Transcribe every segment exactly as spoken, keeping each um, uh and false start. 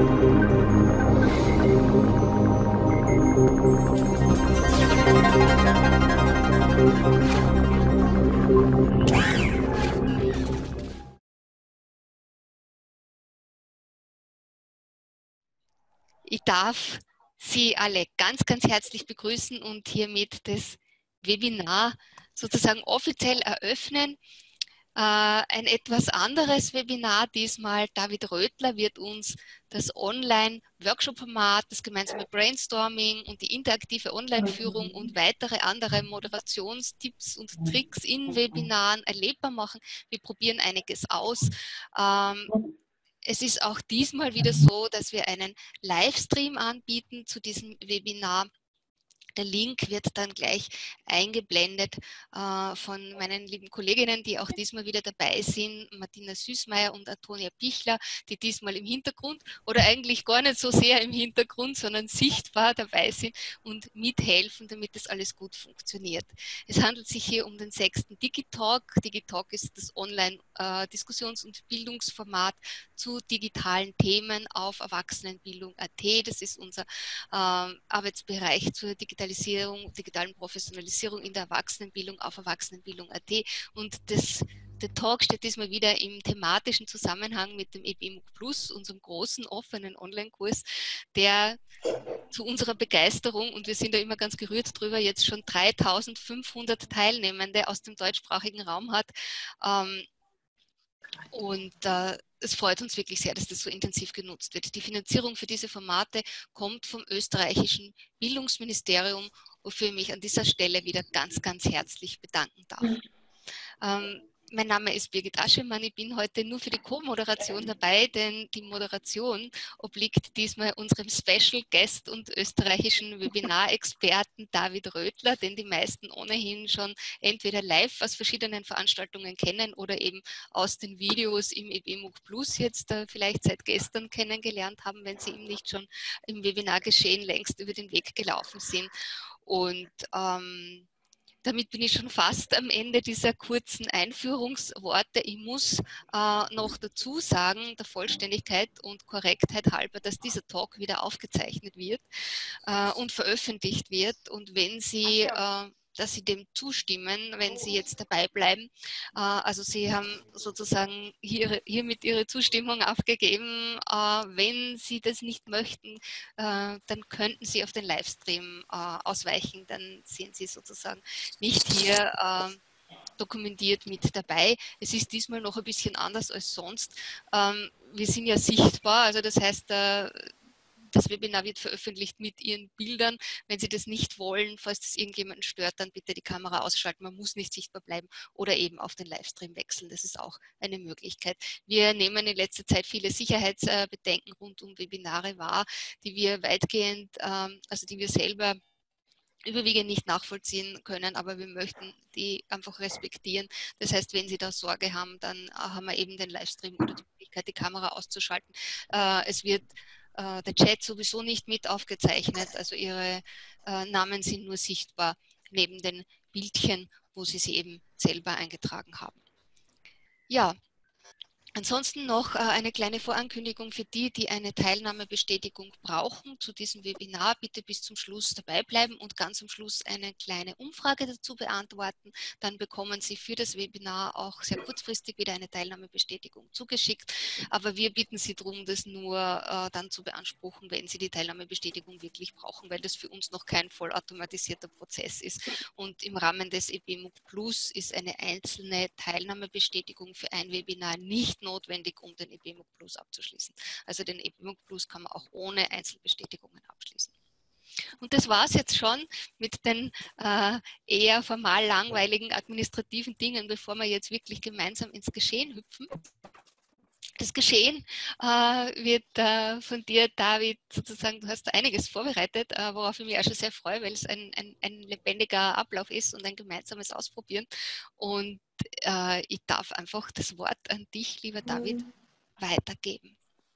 Ich darf Sie alle ganz, ganz herzlich begrüßen und hiermit das Webinar sozusagen offiziell eröffnen. Äh, ein etwas anderes Webinar diesmal. David Rötler wird uns das Online-Workshop-Format, das gemeinsame Brainstorming und die interaktive Online-Führung und weitere andere Moderationstipps und Tricks in Webinaren erlebbar machen. Wir probieren einiges aus. Ähm, Es ist auch diesmal wieder so, dass wir einen Livestream anbieten zu diesem Webinar. Der Link wird dann gleich eingeblendet äh, von meinen lieben Kolleginnen, die auch diesmal wieder dabei sind, Martina Süßmeier und Antonia Pichler, die diesmal im Hintergrund oder eigentlich gar nicht so sehr im Hintergrund, sondern sichtbar dabei sind und mithelfen, damit das alles gut funktioniert. Es handelt sich hier um den sechsten Digitalk. Digitalk ist das Online-Diskussions- und Bildungsformat zu digitalen Themen auf Erwachsenenbildung punkt at. Das ist unser äh, Arbeitsbereich zur Digitalisierung Digitalisierung, digitalen Professionalisierung in der Erwachsenenbildung auf Erwachsenenbildung punkt at. Und das, der Talk steht diesmal wieder im thematischen Zusammenhang mit dem E B M U G Plus, unserem großen offenen Online-Kurs, der zu unserer Begeisterung, und wir sind da immer ganz gerührt drüber, jetzt schon dreitausendfünfhundert Teilnehmende aus dem deutschsprachigen Raum hat. Ähm, Und äh, es freut uns wirklich sehr, dass das so intensiv genutzt wird. Die Finanzierung für diese Formate kommt vom österreichischen Bildungsministerium, wofür ich mich an dieser Stelle wieder ganz, ganz herzlich bedanken darf. Ähm, Mein Name ist Birgit Aschemann. Ich bin heute nur für die Co-Moderation dabei, denn die Moderation obliegt diesmal unserem Special Guest und österreichischen Webinarexperten David Rötler, den die meisten ohnehin schon entweder live aus verschiedenen Veranstaltungen kennen oder eben aus den Videos im E B M U G Plus jetzt äh, vielleicht seit gestern kennengelernt haben, wenn sie ihm nicht schon im Webinargeschehen längst über den Weg gelaufen sind. Und ähm, damit bin ich schon fast am Ende dieser kurzen Einführungsworte. Ich muss äh, noch dazu sagen, der Vollständigkeit und Korrektheit halber, dass dieser Talk wieder aufgezeichnet wird äh, und veröffentlicht wird. Und wenn Sie, äh, dass Sie dem zustimmen, wenn Sie jetzt dabei bleiben. Äh, also Sie haben sozusagen hier, hiermit Ihre Zustimmung abgegeben. Äh, wenn Sie das nicht möchten, äh, dann könnten Sie auf den Livestream äh, ausweichen. Dann sehen Sie sozusagen nicht hier äh, dokumentiert mit dabei. Es ist diesmal noch ein bisschen anders als sonst. Ähm, wir sind ja sichtbar, also das heißt, äh, das Webinar wird veröffentlicht mit Ihren Bildern. Wenn Sie das nicht wollen, falls das irgendjemanden stört, dann bitte die Kamera ausschalten. Man muss nicht sichtbar bleiben oder eben auf den Livestream wechseln. Das ist auch eine Möglichkeit. Wir nehmen in letzter Zeit viele Sicherheitsbedenken rund um Webinare wahr, die wir weitgehend, also die wir selber überwiegend nicht nachvollziehen können, aber wir möchten die einfach respektieren. Das heißt, wenn Sie da Sorge haben, dann haben wir eben den Livestream oder die Möglichkeit, die Kamera auszuschalten. Es wird der Chat sowieso nicht mit aufgezeichnet, also Ihre Namen sind nur sichtbar neben den Bildchen, wo Sie sie eben selber eingetragen haben. Ja. Ansonsten noch eine kleine Vorankündigung für die, die eine Teilnahmebestätigung brauchen zu diesem Webinar. Bitte bis zum Schluss dabei bleiben und ganz am Schluss eine kleine Umfrage dazu beantworten. Dann bekommen Sie für das Webinar auch sehr kurzfristig wieder eine Teilnahmebestätigung zugeschickt. Aber wir bitten Sie darum, das nur äh, dann zu beanspruchen, wenn Sie die Teilnahmebestätigung wirklich brauchen, weil das für uns noch kein vollautomatisierter Prozess ist. Und im Rahmen des E B M U G Plus ist eine einzelne Teilnahmebestätigung für ein Webinar nicht notwendig, um den E B M U G Plus abzuschließen. Also den E B M U G Plus kann man auch ohne Einzelbestätigungen abschließen. Und das war es jetzt schon mit den äh, eher formal langweiligen administrativen Dingen, bevor wir jetzt wirklich gemeinsam ins Geschehen hüpfen. Das Geschehen äh, wird äh, von dir, David, sozusagen, du hast da einiges vorbereitet, äh, worauf ich mich auch schon sehr freue, weil es ein, ein, ein lebendiger Ablauf ist und ein gemeinsames Ausprobieren. Und äh, ich darf einfach das Wort an dich, lieber David, weitergeben.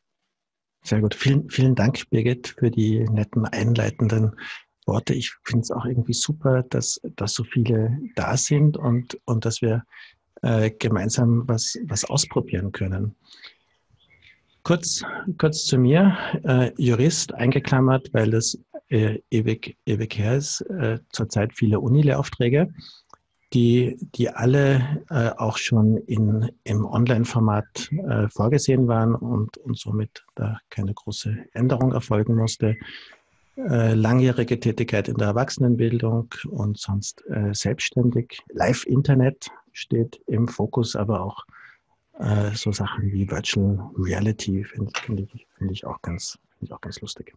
Sehr gut. Vielen, vielen Dank, Birgit, für die netten einleitenden Worte. Ich finde es auch irgendwie super, dass, dass so viele da sind und, und dass wir äh, gemeinsam was, was ausprobieren können. kurz, kurz zu mir. Äh, Jurist eingeklammert, weil das äh, ewig, ewig her ist. Äh, zurzeit viele Unilehraufträge, die, die alle äh, auch schon in, im Online-Format äh, vorgesehen waren und, und somit da keine große Änderung erfolgen musste. Äh, langjährige Tätigkeit in der Erwachsenenbildung und sonst äh, selbstständig. Live-Internet steht im Fokus, aber auch äh, so Sachen wie Virtual Reality finde find ich, find ich, auch ganz, find ich auch ganz lustig.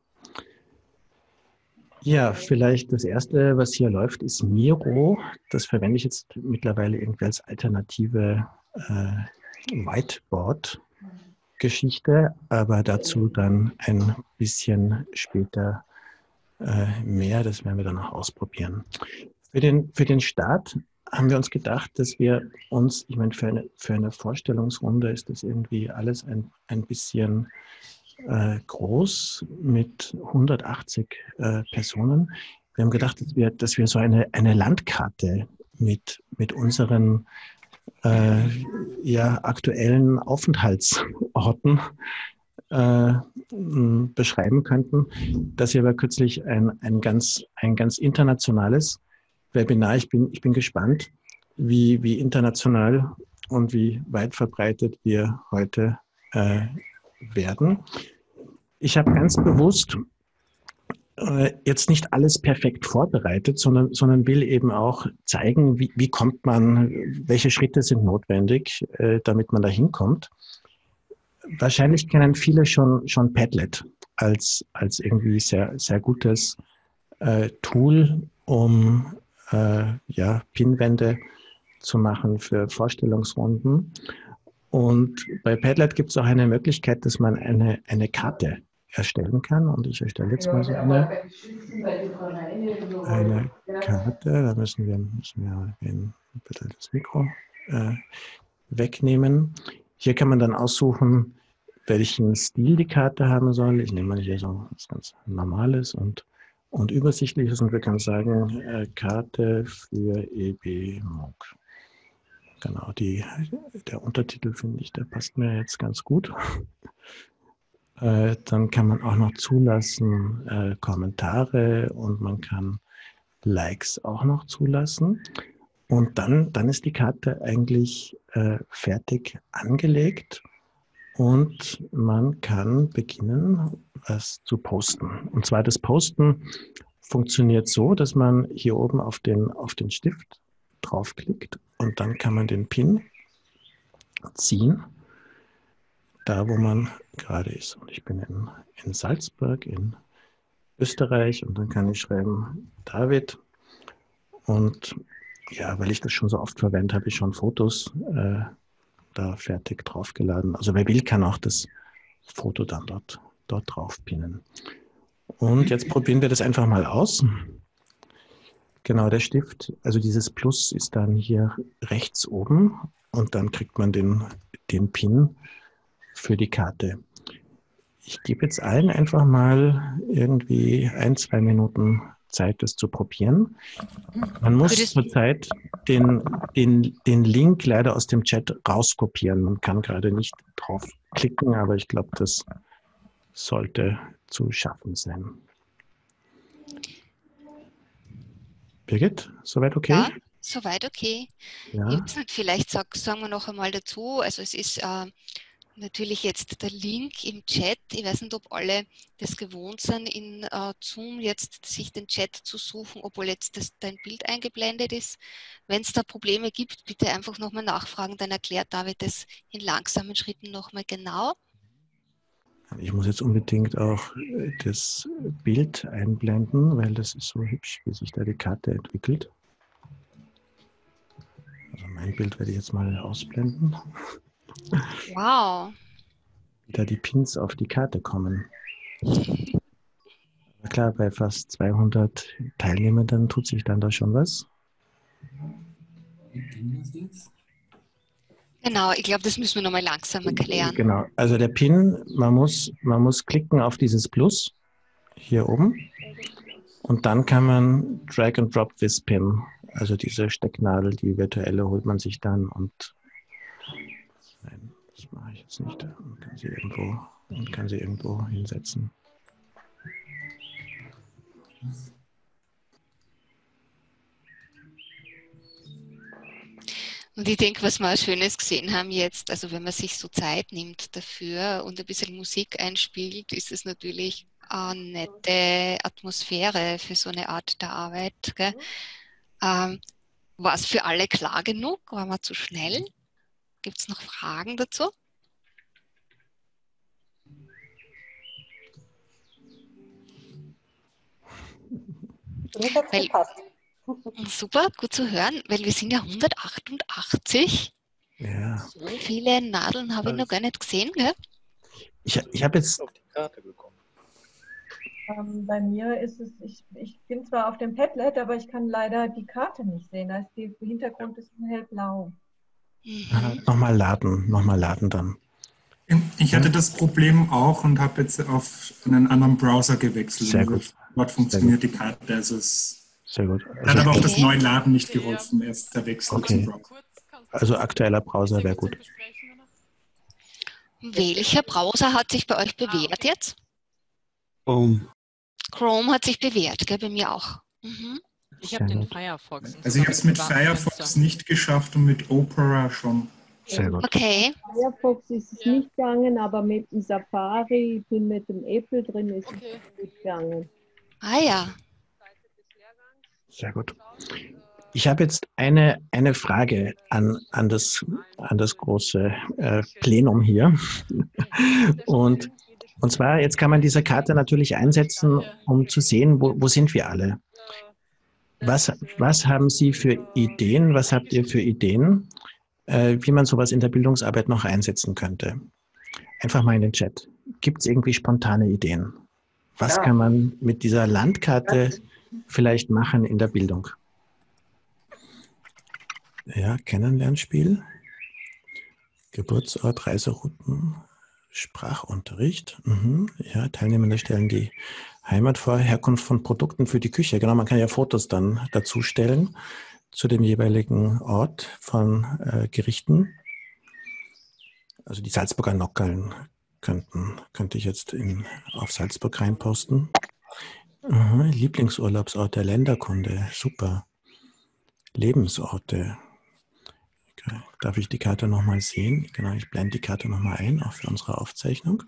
Ja, vielleicht das Erste, was hier läuft, ist Miro. Das verwende ich jetzt mittlerweile irgendwie als alternative äh, Whiteboard-Geschichte, aber dazu dann ein bisschen später äh, mehr. Das werden wir dann noch ausprobieren. Für den, für den Start haben wir uns gedacht, dass wir uns, ich meine, für eine, für eine Vorstellungsrunde ist das irgendwie alles ein, ein bisschen äh, groß mit hundertachtzig äh, Personen. Wir haben gedacht, dass wir, dass wir so eine, eine Landkarte mit, mit unseren äh, ja, aktuellen Aufenthaltsorten äh, beschreiben könnten. Das hier war kürzlich ein, ein, ganz, ein ganz internationales Webinar. Ich bin, ich bin gespannt, wie, wie international und wie weit verbreitet wir heute äh, werden. Ich habe ganz bewusst äh, jetzt nicht alles perfekt vorbereitet, sondern, sondern will eben auch zeigen, wie, wie kommt man, welche Schritte sind notwendig, äh, damit man da hinkommt. Wahrscheinlich kennen viele schon, schon Padlet als, als irgendwie sehr, sehr gutes äh, Tool, um äh, ja, Pinwände zu machen für Vorstellungsrunden. Und bei Padlet gibt es auch eine Möglichkeit, dass man eine, eine Karte erstellen kann. Und ich erstelle jetzt mal so eine, eine Karte. Da müssen wir, müssen wir ein bisschen das Mikro äh, wegnehmen. Hier kann man dann aussuchen, welchen Stil die Karte haben soll. Ich nehme mal hier so was ganz Normales und, und Übersichtliches und wir können sagen, äh, Karte für E B M O G. Genau, die, der Untertitel finde ich, der passt mir jetzt ganz gut. Äh, dann kann man auch noch zulassen äh, Kommentare und man kann Likes auch noch zulassen. Und dann, dann ist die Karte eigentlich äh, fertig angelegt und man kann beginnen, was zu posten. Und zwar das Posten funktioniert so, dass man hier oben auf den, auf den Stift draufklickt und dann kann man den Pin ziehen, da wo man gerade ist. Und ich bin in, in Salzburg in Österreich und dann kann ich schreiben David und ja, weil ich das schon so oft verwende, habe ich schon Fotos äh, da fertig draufgeladen. Also wer will, kann auch das Foto dann dort, dort drauf pinnen. Und jetzt probieren wir das einfach mal aus. Genau, der Stift, also dieses Plus ist dann hier rechts oben und dann kriegt man den, den Pin für die Karte. Ich gebe jetzt allen einfach mal irgendwie ein, zwei Minuten Zeit, das zu probieren. Man muss zurzeit den, den, den Link leider aus dem Chat rauskopieren. Man kann gerade nicht draufklicken, aber ich glaube, das sollte zu schaffen sein. Birgit, soweit okay? Ja, soweit okay. Ja. Jetzt vielleicht sag, sagen wir noch einmal dazu, also es ist äh, natürlich jetzt der Link im Chat. Ich weiß nicht, ob alle das gewohnt sind, in äh, Zoom jetzt sich den Chat zu suchen, obwohl jetzt das, dein Bild eingeblendet ist. Wenn es da Probleme gibt, bitte einfach nochmal nachfragen, dann erklärt David das in langsamen Schritten nochmal genau. Ich muss jetzt unbedingt auch das Bild einblenden, weil das ist so hübsch, wie sich da die Karte entwickelt. Also mein Bild werde ich jetzt mal ausblenden. Wow. Wie da die Pins auf die Karte kommen. Na klar, bei fast zweihundert Teilnehmenden tut sich dann da schon was. Genau, ich glaube, das müssen wir nochmal langsam erklären. Genau, also der Pin, man muss, man muss klicken auf dieses Plus hier oben und dann kann man Drag and Drop this Pin, also diese Stecknadel, die virtuelle, holt man sich dann und nein, das mache ich jetzt nicht, man kann sie irgendwo und kann sie irgendwo hinsetzen. Und ich denke, was wir auch Schönes gesehen haben jetzt, also wenn man sich so Zeit nimmt dafür und ein bisschen Musik einspielt, ist es natürlich eine nette Atmosphäre für so eine Art der Arbeit. Gell? Ähm, war es für alle klar genug? War man zu schnell? Gibt es noch Fragen dazu? Mir hat es gepasst. Super, gut zu hören, weil wir sind ja hundertachtundachtzig. Ja. So viele Nadeln habe ich noch gar nicht gesehen. Gell? Ich, ich habe jetzt... auf die Karte gekommen. Ähm, bei mir ist es, ich, ich bin zwar auf dem Padlet, aber ich kann leider die Karte nicht sehen. Da ist die, der Hintergrund ist hellblau. Mhm. Nochmal laden, nochmal laden dann. Ich hatte das Problem auch und habe jetzt auf einen anderen Browser gewechselt. Sehr gut. Dort funktioniert die Karte. Also es Sehr gut. hat Also, aber auch das Okay. Neuladen nicht geholfen, erst der Wechsel Okay. zum Browser. also aktueller Browser wäre gut. Welcher Browser hat sich bei euch bewährt jetzt? Um, Chrome hat sich bewährt, gell? Bei mir auch. Mhm. Ich habe Sehr den gut. Firefox. Also ich habe es mit Firefox nicht geschafft und mit Opera schon. Sehr gut. Okay, Firefox ist es Ja. nicht gegangen, aber mit dem Safari, ich bin mit dem Apple drin, ist Okay. es gut gegangen. ah ja. Sehr gut. Ich habe jetzt eine, eine Frage an, an, das, an das große äh, Plenum hier. Und, und zwar, jetzt kann man diese Karte natürlich einsetzen, um zu sehen, wo, wo sind wir alle. Was, was haben Sie für Ideen, was habt ihr für Ideen, äh, wie man sowas in der Bildungsarbeit noch einsetzen könnte? Einfach mal in den Chat. Gibt es irgendwie spontane Ideen? Was Ja. kann man mit dieser Landkarte vielleicht machen in der Bildung? Ja, Kennenlernspiel, Geburtsort, Reiserouten, Sprachunterricht. Mhm. Ja, Teilnehmende stellen die Heimat vor, Herkunft von Produkten für die Küche. Genau, man kann ja Fotos dann dazu stellen zu dem jeweiligen Ort von äh, Gerichten. Also die Salzburger Nockerln könnten, könnte ich jetzt in, auf Salzburg reinposten. Mhm. Lieblingsurlaubsort der Länderkunde, super. Lebensorte. Okay. Darf ich die Karte nochmal sehen? Genau, ich blende die Karte nochmal ein, auch für unsere Aufzeichnung.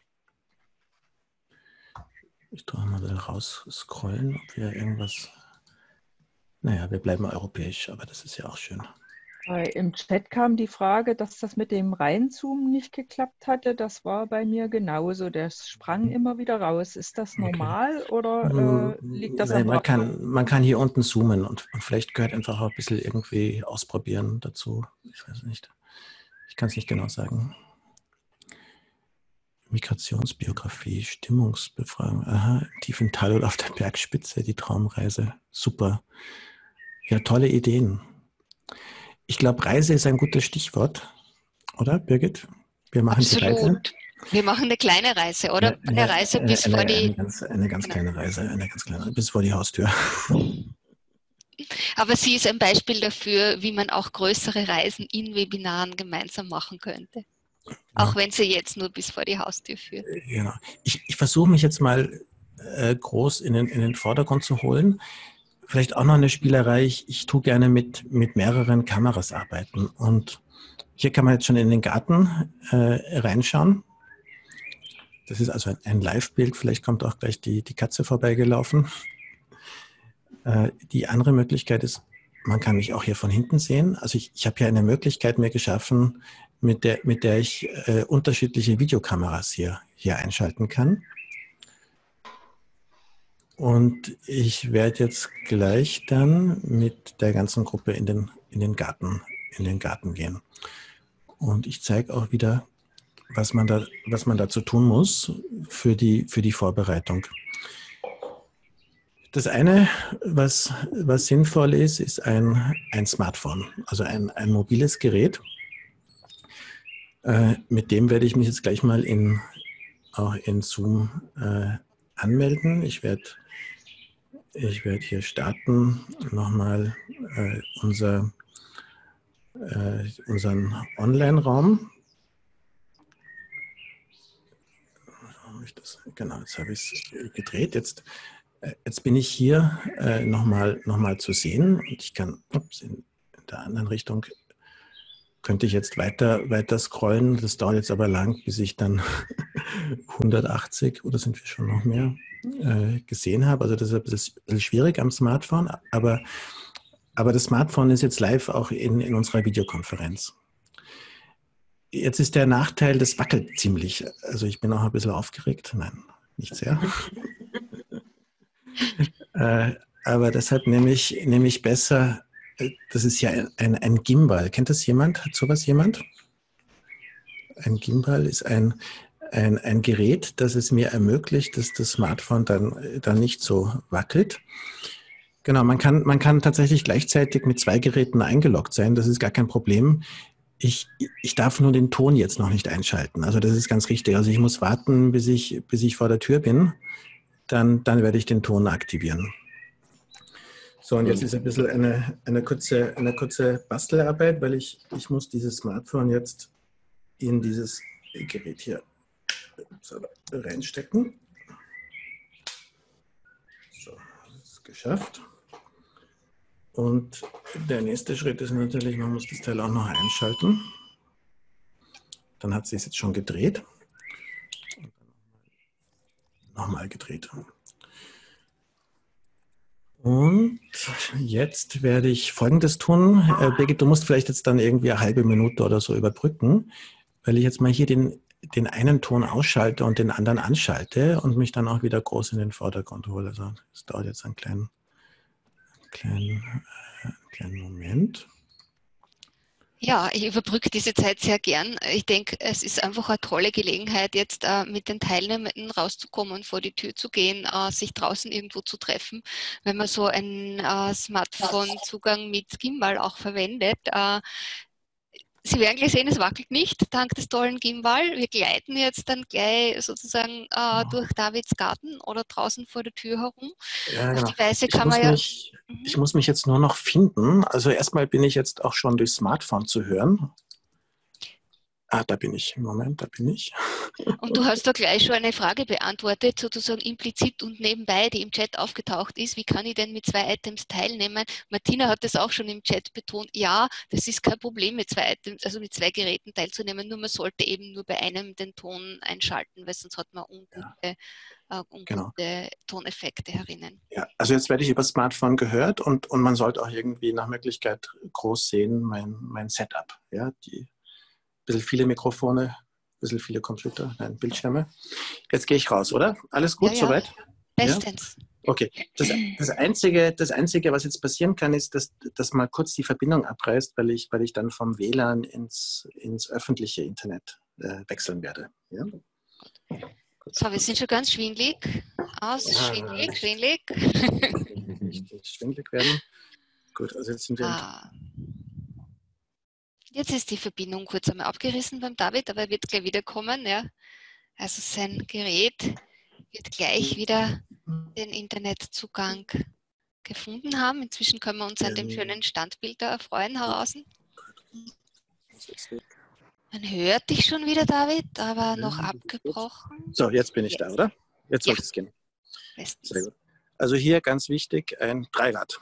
Ich tue mal ein bisschen rausscrollen, ob wir irgendwas... Naja, wir bleiben europäisch, aber das ist ja auch schön. Äh, Im Chat kam die Frage, dass das mit dem Reinzoomen nicht geklappt hatte. Das war bei mir genauso. Der sprang immer wieder raus. Ist das normal oder äh, liegt das Nein, am man Browser? kann, man kann hier unten zoomen und, und vielleicht gehört einfach auch ein bisschen irgendwie ausprobieren dazu. Ich weiß nicht. Ich kann es nicht genau sagen. Migrationsbiografie, Stimmungsbefragung. Aha, tief im Tal oder auf der Bergspitze, die Traumreise. Super. Ja, tolle Ideen. Ich glaube, Reise ist ein gutes Stichwort, oder Birgit? Wir machen die Reise. Absolut. Wir machen eine kleine Reise, oder? Eine, eine Reise bis eine, vor eine, die... Eine ganz, eine ganz kleine Reise, eine ganz kleine, bis vor die Haustür. Aber sie ist ein Beispiel dafür, wie man auch größere Reisen in Webinaren gemeinsam machen könnte. Auch Ja. wenn sie jetzt nur bis vor die Haustür führt. Genau. Ich, ich versuche mich jetzt mal äh, groß in den, in den Vordergrund zu holen. Vielleicht auch noch eine Spielerei. Ich, ich tue gerne mit, mit mehreren Kameras arbeiten. Und hier kann man jetzt schon in den Garten äh, reinschauen. Das ist also ein, ein Live-Bild. Vielleicht kommt auch gleich die, die Katze vorbeigelaufen. Äh, die andere Möglichkeit ist, man kann mich auch hier von hinten sehen. Also ich, ich habe hier eine Möglichkeit mir geschaffen, mit der, mit der ich äh, unterschiedliche Videokameras hier, hier einschalten kann. Und ich werde jetzt gleich dann mit der ganzen Gruppe in den, in den Garten, in den Garten gehen. Und ich zeige auch wieder, was man da, was man dazu tun muss für die, für die Vorbereitung. Das eine, was, was sinnvoll ist, ist ein, ein Smartphone, also ein, ein mobiles Gerät. Äh, mit dem werde ich mich jetzt gleich mal in, auch in Zoom äh, anmelden. Ich werde ich werd hier starten, nochmal äh, unser, äh, unseren Online-Raum. ich das, genau, jetzt habe ich es gedreht. Jetzt, äh, jetzt bin ich hier äh, nochmal noch mal zu sehen und ich kann, ups, in, in der anderen Richtung könnte ich jetzt weiter, weiter scrollen. Das dauert jetzt aber lang, bis ich dann hundertachtzig oder sind wir schon noch mehr äh, gesehen habe. Also das ist ein bisschen, ein bisschen schwierig am Smartphone, aber, aber das Smartphone ist jetzt live auch in, in unserer Videokonferenz. Jetzt ist der Nachteil, das wackelt ziemlich. Also ich bin auch ein bisschen aufgeregt. Nein, nicht sehr. äh, aber deshalb nehme ich, nehme ich besser, das ist ja ein, ein Gimbal. Kennt das jemand? Hat sowas jemand? Ein Gimbal ist ein, ein, ein Gerät, das es mir ermöglicht, dass das Smartphone dann, dann nicht so wackelt. Genau, man kann, man kann tatsächlich gleichzeitig mit zwei Geräten eingeloggt sein. Das ist gar kein Problem. Ich, ich darf nur den Ton jetzt noch nicht einschalten. Also das ist ganz richtig. Also ich muss warten, bis ich, bis ich vor der Tür bin. Dann, dann werde ich den Ton aktivieren. So, und jetzt ist ein bisschen eine, eine, kurze, eine kurze Bastelarbeit, weil ich, ich muss dieses Smartphone jetzt in dieses Gerät hier so, reinstecken. So, das ist geschafft. Und der nächste Schritt ist natürlich, man muss das Teil auch noch einschalten. Dann hat sie es jetzt schon gedreht. Nochmal gedreht. Und jetzt werde ich Folgendes tun. Äh, Birgit, du musst vielleicht jetzt dann irgendwie eine halbe Minute oder so überbrücken, weil ich jetzt mal hier den, den einen Ton ausschalte und den anderen anschalte und mich dann auch wieder groß in den Vordergrund hole. Also das dauert jetzt einen kleinen Kleinen, äh, kleinen Moment. Ja, ich überbrücke diese Zeit sehr gern. Ich denke, es ist einfach eine tolle Gelegenheit, jetzt äh, mit den Teilnehmenden rauszukommen, vor die Tür zu gehen, äh, sich draußen irgendwo zu treffen. Wenn man so einen äh, Smartphone-Zugang mit Gimbal auch verwendet, äh, Sie werden gleich sehen, es wackelt nicht, dank des tollen Gimbal. Wir gleiten jetzt dann gleich sozusagen äh, durch Davids Garten oder draußen vor der Tür herum. Ja, genau. Auf die Weise ich, kann muss man ja... mich, ich muss mich jetzt nur noch finden. Also erstmal bin ich jetzt auch schon durchs Smartphone zu hören. Ah, da bin ich. Moment, da bin ich. Und du hast da gleich schon eine Frage beantwortet, sozusagen implizit und nebenbei, die im Chat aufgetaucht ist. Wie kann ich denn mit zwei Items teilnehmen? Martina hat das auch schon im Chat betont. Ja, das ist kein Problem, mit zwei Items, also mit zwei Geräten teilzunehmen. Nur man sollte eben nur bei einem den Ton einschalten, weil sonst hat man ungute, ja. äh, ungute genau. Toneffekte herinnen. Ja, also jetzt werde ich über Smartphone gehört und, und man sollte auch irgendwie nach Möglichkeit groß sehen, mein, mein Setup. Ja, die ein bisschen viele Mikrofone, ein bisschen viele Computer, nein, Bildschirme. Jetzt gehe ich raus, oder? Alles gut ja, ja. soweit? Bestens. Ja? Okay. Das, das, Einzige, das Einzige, was jetzt passieren kann, ist, dass, dass mal kurz die Verbindung abreißt, weil ich, weil ich dann vom W L A N ins, ins öffentliche Internet äh, wechseln werde. Ja? So, wir sind schon ganz schwindelig. Aus, ja, schwindelig, schwindelig. Nicht, nicht schwindelig werden. Gut, also jetzt sind wir... Ah. Jetzt ist die Verbindung kurz einmal abgerissen beim David, aber er wird gleich wiederkommen. Ja. Also sein Gerät wird gleich wieder den Internetzugang gefunden haben. Inzwischen können wir uns an dem schönen Standbild da erfreuen draußen. Man hört dich schon wieder, David, aber noch abgebrochen. So, jetzt bin ich jetzt. da, oder? Jetzt sollte ja. es gehen. Bestens. Sehr gut. Also hier ganz wichtig, ein Dreirad.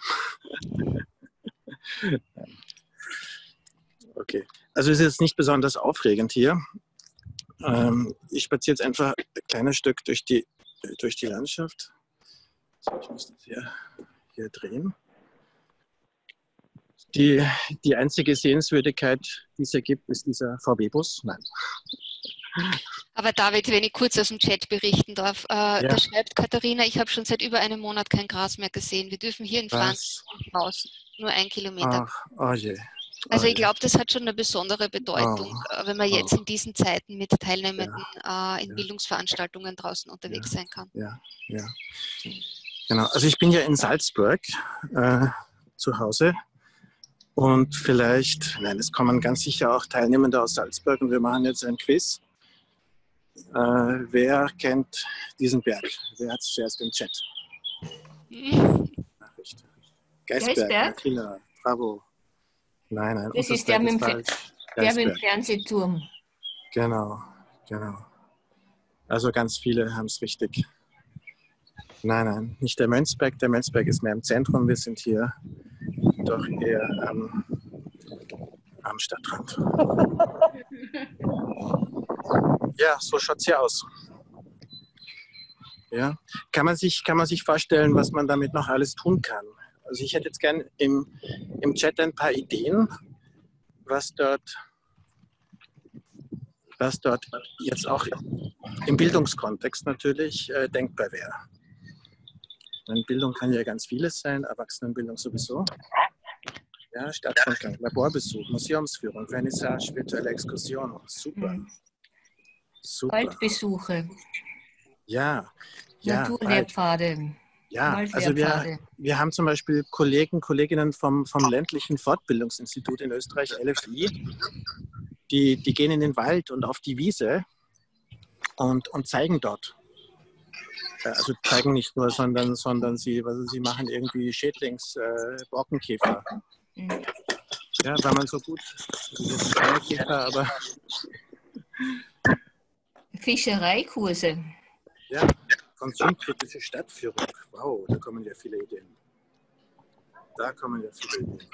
Okay, also es ist jetzt nicht besonders aufregend hier. Ähm, ich spaziere jetzt einfach ein kleines Stück durch die, durch die Landschaft. So, ich muss das hier, hier drehen. Die, die einzige Sehenswürdigkeit, die es hier gibt, ist dieser V W-Bus. Nein. Aber David, wenn ich kurz aus dem Chat berichten darf, äh, ja. da schreibt Katharina, ich habe schon seit über einem Monat kein Gras mehr gesehen. Wir dürfen hier in Franz raus, nur ein Kilometer. Ach, oh je. Also ich glaube, das hat schon eine besondere Bedeutung, oh, wenn man jetzt oh. in diesen Zeiten mit Teilnehmenden ja, äh, in ja. Bildungsveranstaltungen draußen unterwegs ja, sein kann. Ja, ja. Genau. Also ich bin ja in Salzburg äh, zu Hause und vielleicht, nein, es kommen ganz sicher auch Teilnehmende aus Salzburg und wir machen jetzt ein Quiz. Äh, wer kennt diesen Berg? Wer hat es zuerst im Chat? Nachricht. Geisberg, Geisberg? Martina, bravo. Nein, nein. Das ist der mit, dem der mit dem Fernsehturm. Genau, genau. Also ganz viele haben es richtig. Nein, nein, nicht der Mönchsberg. Der Mönchsberg ist mehr im Zentrum. Wir sind hier doch eher am, am Stadtrand. Ja, so schaut es hier aus. Ja. Kann man sich, kann man sich vorstellen, was man damit noch alles tun kann? Also ich hätte jetzt gern im, im Chat ein paar Ideen, was dort, was dort jetzt auch im Bildungskontext natürlich äh, denkbar wäre. Denn Bildung kann ja ganz vieles sein, Erwachsenenbildung sowieso. Ja, Stadtrundgang, Laborbesuch, Museumsführung, Vernissage, virtuelle Exkursion. Super. Mhm. Super. Waldbesuche, Ja, ja, Wald. Naturlehrpfade, Ja, also Waldlehrpfade. wir, wir haben zum Beispiel Kollegen, Kolleginnen vom, vom ländlichen Fortbildungsinstitut in Österreich, L F I, die, die gehen in den Wald und auf die Wiese und, und zeigen dort. Also zeigen nicht nur, sondern, sondern sie, also sie machen irgendwie Schädlings, äh, Borkenkäfer. Mhm. Ja, weil man so gut, also das ist keine Käfer, aber Fischereikurse. ja, konsumkritische Stadtführung. Wow, da kommen ja viele Ideen. Da kommen ja viele Ideen.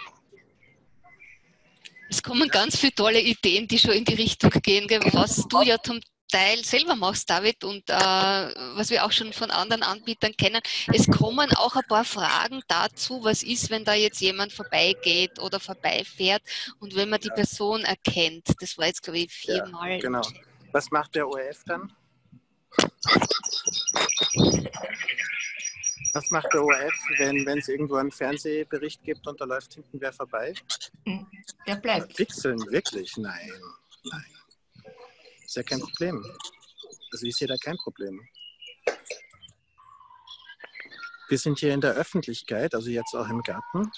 Es kommen ganz viele tolle Ideen, die schon in die Richtung gehen, gell, was du ja zum Teil selber machst, David, und äh, was wir auch schon von anderen Anbietern kennen. Es kommen auch ein paar Fragen dazu, was ist, wenn da jetzt jemand vorbeigeht oder vorbeifährt und wenn man die Person erkennt. Das war jetzt, glaube ich, viermal. Ja, genau. Was macht der O R F dann? Was macht der O R F, wenn wenn es irgendwo einen Fernsehbericht gibt und da läuft hinten wer vorbei? Der bleibt. Pixeln, wirklich? Nein, nein. Ist ja kein Problem. Also ich sehe da kein Problem. Wir sind hier in der Öffentlichkeit, also jetzt auch im Garten.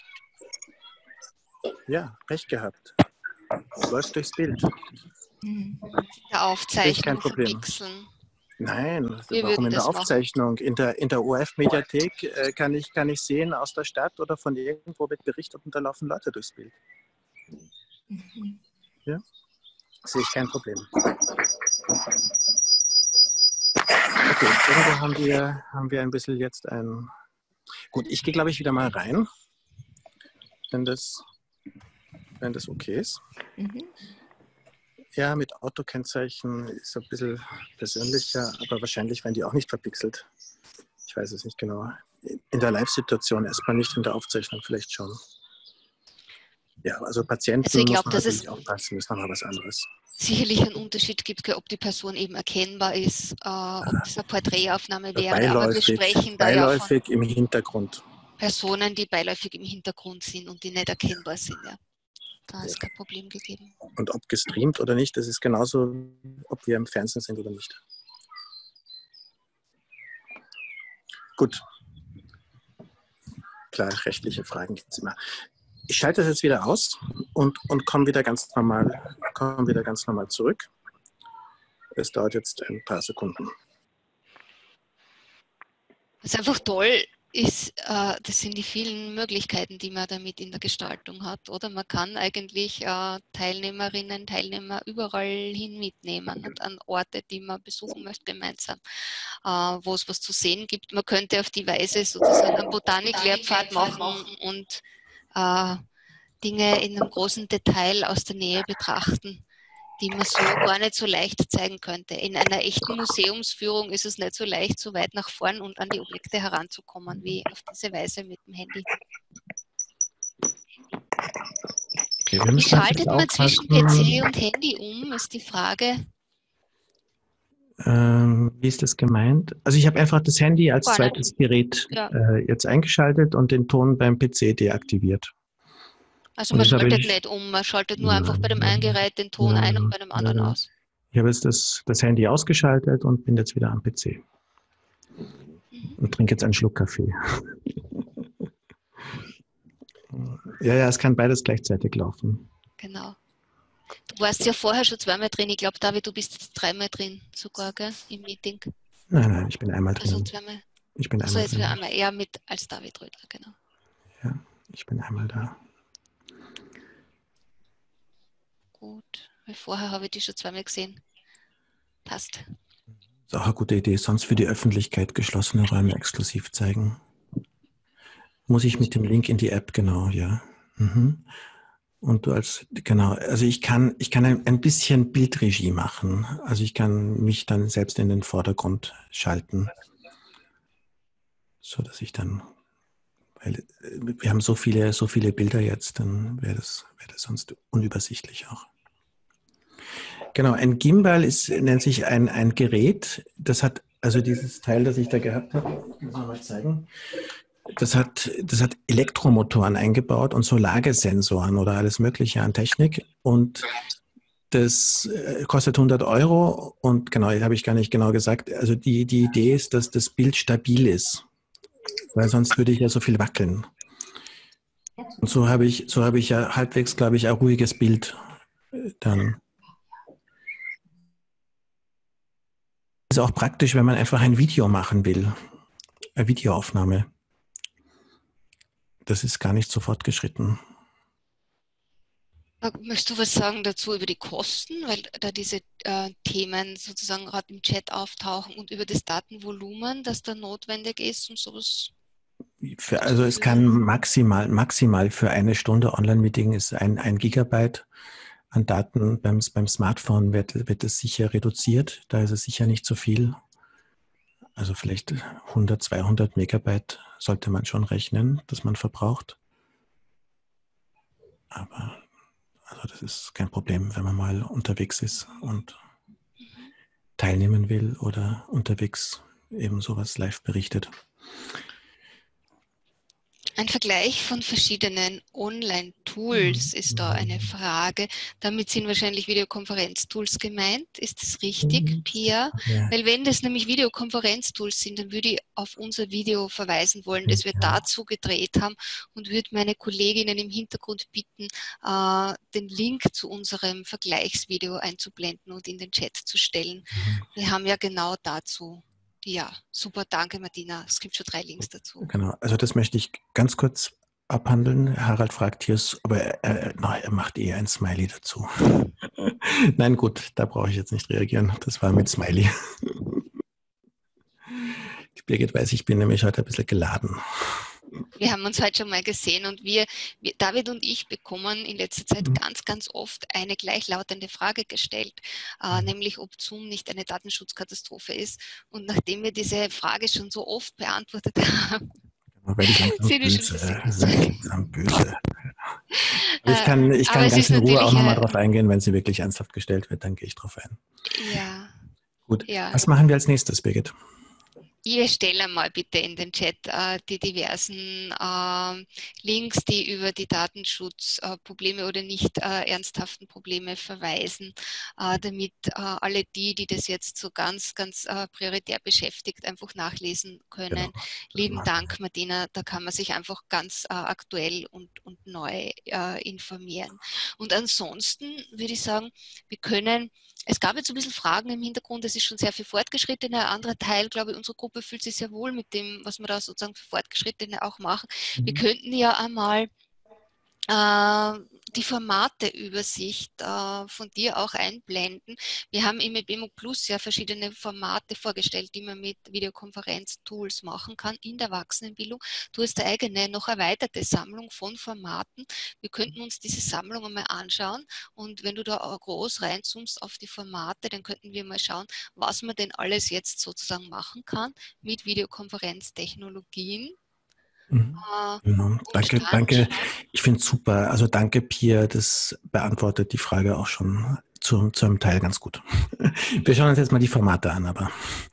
Ja, recht gehabt. Läuft durchs Bild. Der Aufzeichnung kein Problem. von Pixeln. Nein, Wir warum würden in der das machen. Aufzeichnung? In der, in der O R F-Mediathek äh, kann, ich, kann ich sehen, aus der Stadt oder von irgendwo wird berichtet und da laufen Leute durchs Bild. Mhm. Ja, sehe ich kein Problem. Okay, irgendwo haben wir, haben wir ein bisschen jetzt ein... Gut, ich gehe, glaube ich, wieder mal rein, wenn das, wenn das okay ist. Mhm. Ja, mit Autokennzeichen ist ein bisschen persönlicher, aber wahrscheinlich werden die auch nicht verpixelt. Ich weiß es nicht genau. In der Live-Situation erstmal nicht, in der Aufzeichnung vielleicht schon. Ja, also Patienten Also ich glaub, muss man dass natürlich es- aufpassen, ist nochmal was anderes. Sicherlich einen Unterschied gibt, ob die Person eben erkennbar ist, äh, ob das eine Porträtaufnahme wäre, aber wir Beiläufig, sprechen da ja von beiläufig im Hintergrund. Personen, die beiläufig im Hintergrund sind und die nicht erkennbar sind. Ja. Da ist kein Problem gegeben. Und ob gestreamt oder nicht, das ist genauso, ob wir im Fernsehen sind oder nicht. Gut. Klar, rechtliche Fragen gibt es immer. Ich schalte das jetzt wieder aus und, und komme wieder ganz normal, komme wieder ganz normal zurück. Es dauert jetzt ein paar Sekunden. Was einfach toll ist, äh, das sind die vielen Möglichkeiten, die man damit in der Gestaltung hat. Oder man kann eigentlich äh, Teilnehmerinnen, Teilnehmer überall hin mitnehmen und an Orte, die man besuchen möchte, gemeinsam, äh, wo es was zu sehen gibt. Man könnte auf die Weise sozusagen einen Botaniklehrpfad machen und äh, Dinge in einem großen Detail aus der Nähe betrachten, die man so gar nicht so leicht zeigen könnte. In einer echten Museumsführung ist es nicht so leicht, so weit nach vorn und an die Objekte heranzukommen, wie auf diese Weise mit dem Handy. Okay, wir Wie müssen schaltet man natürlich zwischen P aufpassen, C und Handy um, ist die Frage. ähm, wie ist das gemeint? Also ich habe einfach das Handy als Gar nicht. zweites Gerät Ja. äh, jetzt eingeschaltet und den Ton beim P C deaktiviert. Also Und man das habe schaltet ich- nicht um, man schaltet nur einfach bei dem einen Gerät den Ton ein und bei dem anderen Nein. aus. Ich habe jetzt das, das Handy ausgeschaltet und bin jetzt wieder am P C. Und trinke jetzt einen Schluck Kaffee. Ja, ja, es kann beides gleichzeitig laufen. Genau. Du warst ja vorher schon zweimal drin. Ich glaube, David, du bist jetzt dreimal drin sogar, gell, im Meeting. Nein, nein, ich bin einmal Also drin. zweimal. Ich bin Also einmal jetzt wieder drin. einmal eher mit als David Rödler, genau. Ja, ich bin einmal da. Gut. Weil vorher habe ich die schon zweimal gesehen. Passt. ist auch eine gute Idee. Sonst für die Öffentlichkeit geschlossene Räume exklusiv zeigen. Muss ich mit dem Link in die App, genau, ja. Mhm. Und du als, genau, also ich kann, ich kann ein, ein bisschen Bildregie machen. Also ich kann mich dann selbst in den Vordergrund schalten. So dass ich dann, weil wir haben so viele, so viele Bilder jetzt, dann wäre das, wäre das sonst unübersichtlich auch. Genau, ein Gimbal ist, nennt sich ein, ein Gerät, das hat, also dieses Teil, das ich da gehabt habe, muss ich mal zeigen, das hat, das hat Elektromotoren eingebaut und Solarsensoren oder alles Mögliche an Technik und das kostet hundert Euro und genau, das habe ich gar nicht genau gesagt, also die, die Idee ist, dass das Bild stabil ist, weil sonst würde ich ja so viel wackeln. Und so habe ich, so habe ich ja halbwegs, glaube ich, ein ruhiges Bild dann. Ist auch praktisch, wenn man einfach ein Video machen will, eine Videoaufnahme. Das ist gar nicht so fortgeschritten. Möchtest du was sagen dazu über die Kosten, weil da diese äh, Themen sozusagen gerade im Chat auftauchen und über das Datenvolumen, das da notwendig ist und sowas? Für, also es kann maximal, maximal für eine Stunde Online-Meeting ist ein, ein Gigabyte an Daten. Beim, beim Smartphone wird, wird es sicher reduziert, da ist es sicher nicht so viel. Also vielleicht hundert, zweihundert Megabyte sollte man schon rechnen, dass man verbraucht. Aber also das ist kein Problem, wenn man mal unterwegs ist und teilnehmen will oder unterwegs eben sowas live berichtet. Ein Vergleich von verschiedenen Online-Tools ist da eine Frage. Damit sind wahrscheinlich Videokonferenz-Tools gemeint. Ist das richtig, Pia? Ja. Weil wenn das nämlich Videokonferenz-Tools sind, dann würde ich auf unser Video verweisen wollen, das wir Ja. dazu gedreht haben und würde meine Kolleginnen im Hintergrund bitten, äh, den Link zu unserem Vergleichsvideo einzublenden und in den Chat zu stellen. Mhm. Wir haben ja genau dazu. Ja, super, danke Martina. Es gibt schon drei Links dazu. Genau, also das möchte ich ganz kurz abhandeln. Harald fragt hier, aber er, er, no, er macht eher ein Smiley dazu. Nein, gut, da brauche ich jetzt nicht reagieren. Das war mit Smiley. Die Birgit weiß, ich bin nämlich heute ein bisschen geladen. Wir haben uns heute schon mal gesehen und wir, wir, David und ich bekommen in letzter Zeit Mhm. ganz, ganz oft eine gleichlautende Frage gestellt, äh, Mhm. nämlich ob Zoom nicht eine Datenschutzkatastrophe ist. Und nachdem wir diese Frage schon so oft beantwortet haben, Genau, weil ich langsam sind wir schon böse, ein bisschen sehr böse. langsam böse. Aber ich Äh, kann, ich aber kann es ganz ist in Ruhe auch natürlich, nochmal äh, drauf eingehen, wenn sie wirklich ernsthaft gestellt wird, dann gehe ich drauf ein. Ja, Gut, ja. was machen wir als nächstes, Birgit? Ihr stellt mal bitte in den Chat äh, die diversen äh, Links, die über die Datenschutzprobleme äh, oder nicht äh, ernsthaften Probleme verweisen, äh, damit äh, alle die, die das jetzt so ganz, ganz äh, prioritär beschäftigt, einfach nachlesen können. Genau. Lieben machen Dank, Martina, da kann man sich einfach ganz äh, aktuell und, und neu äh, informieren. Und ansonsten würde ich sagen, wir können, es gab jetzt ein bisschen Fragen im Hintergrund, es ist schon sehr viel fortgeschritten, ein anderer Teil, glaube ich, unserer Gruppe fühlt sich sehr wohl mit dem, was wir da sozusagen für Fortgeschrittene auch machen. Wir Mhm. könnten ja einmal äh, die Formateübersicht äh, von dir auch einblenden. Wir haben im Ebemo Plus ja verschiedene Formate vorgestellt, die man mit Videokonferenz-Tools machen kann in der Erwachsenenbildung. Du hast eine eigene, noch erweiterte Sammlung von Formaten. Wir könnten uns diese Sammlung einmal anschauen und wenn du da auch groß reinzoomst auf die Formate, dann könnten wir mal schauen, was man denn alles jetzt sozusagen machen kann mit Videokonferenztechnologien. Mhm. Äh, Genau. Danke, dann- danke. Ich finde es super. Also danke, Pia. Das beantwortet die Frage auch schon zu, zu einem Teil ganz gut. Wir schauen uns jetzt mal die Formate an, aber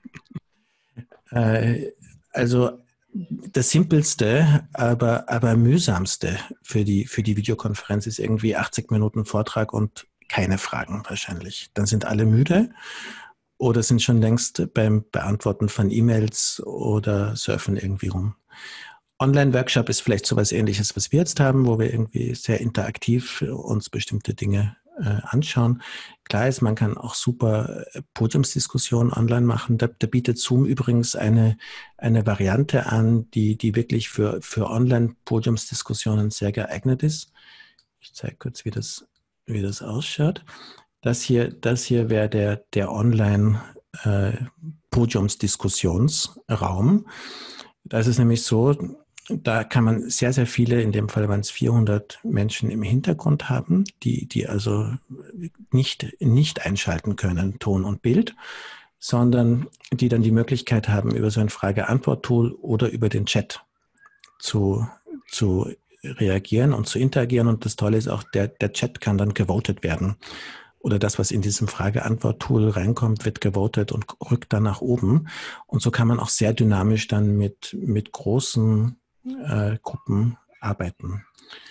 äh, also das simpelste, aber, aber mühsamste für die, für die Videokonferenz ist irgendwie achtzig Minuten Vortrag und keine Fragen wahrscheinlich. Dann sind alle müde oder sind schon längst beim Beantworten von E-Mails oder surfen irgendwie rum. Online-Workshop ist vielleicht sowas Ähnliches, was wir jetzt haben, wo wir irgendwie sehr interaktiv uns bestimmte Dinge äh, anschauen. Klar ist, man kann auch super Podiumsdiskussionen online machen. Da, da bietet Zoom übrigens eine, eine Variante an, die, die wirklich für, für Online-Podiumsdiskussionen sehr geeignet ist. Ich zeige kurz, wie das, wie das ausschaut. Das hier, das hier wäre der, der Online- äh, Podiumsdiskussionsraum. Da ist es nämlich so, da kann man sehr, sehr viele, in dem Fall waren es vierhundert Menschen im Hintergrund haben, die, die also nicht, nicht einschalten können, Ton und Bild, sondern die dann die Möglichkeit haben, über so ein Frage-Antwort-Tool oder über den Chat zu, zu reagieren und zu interagieren. Und das Tolle ist auch, der, der Chat kann dann gewotet werden. Oder das, was in diesem Frage-Antwort-Tool reinkommt, wird gewotet und rückt dann nach oben. Und so kann man auch sehr dynamisch dann mit, mit großen äh, Gruppen arbeiten.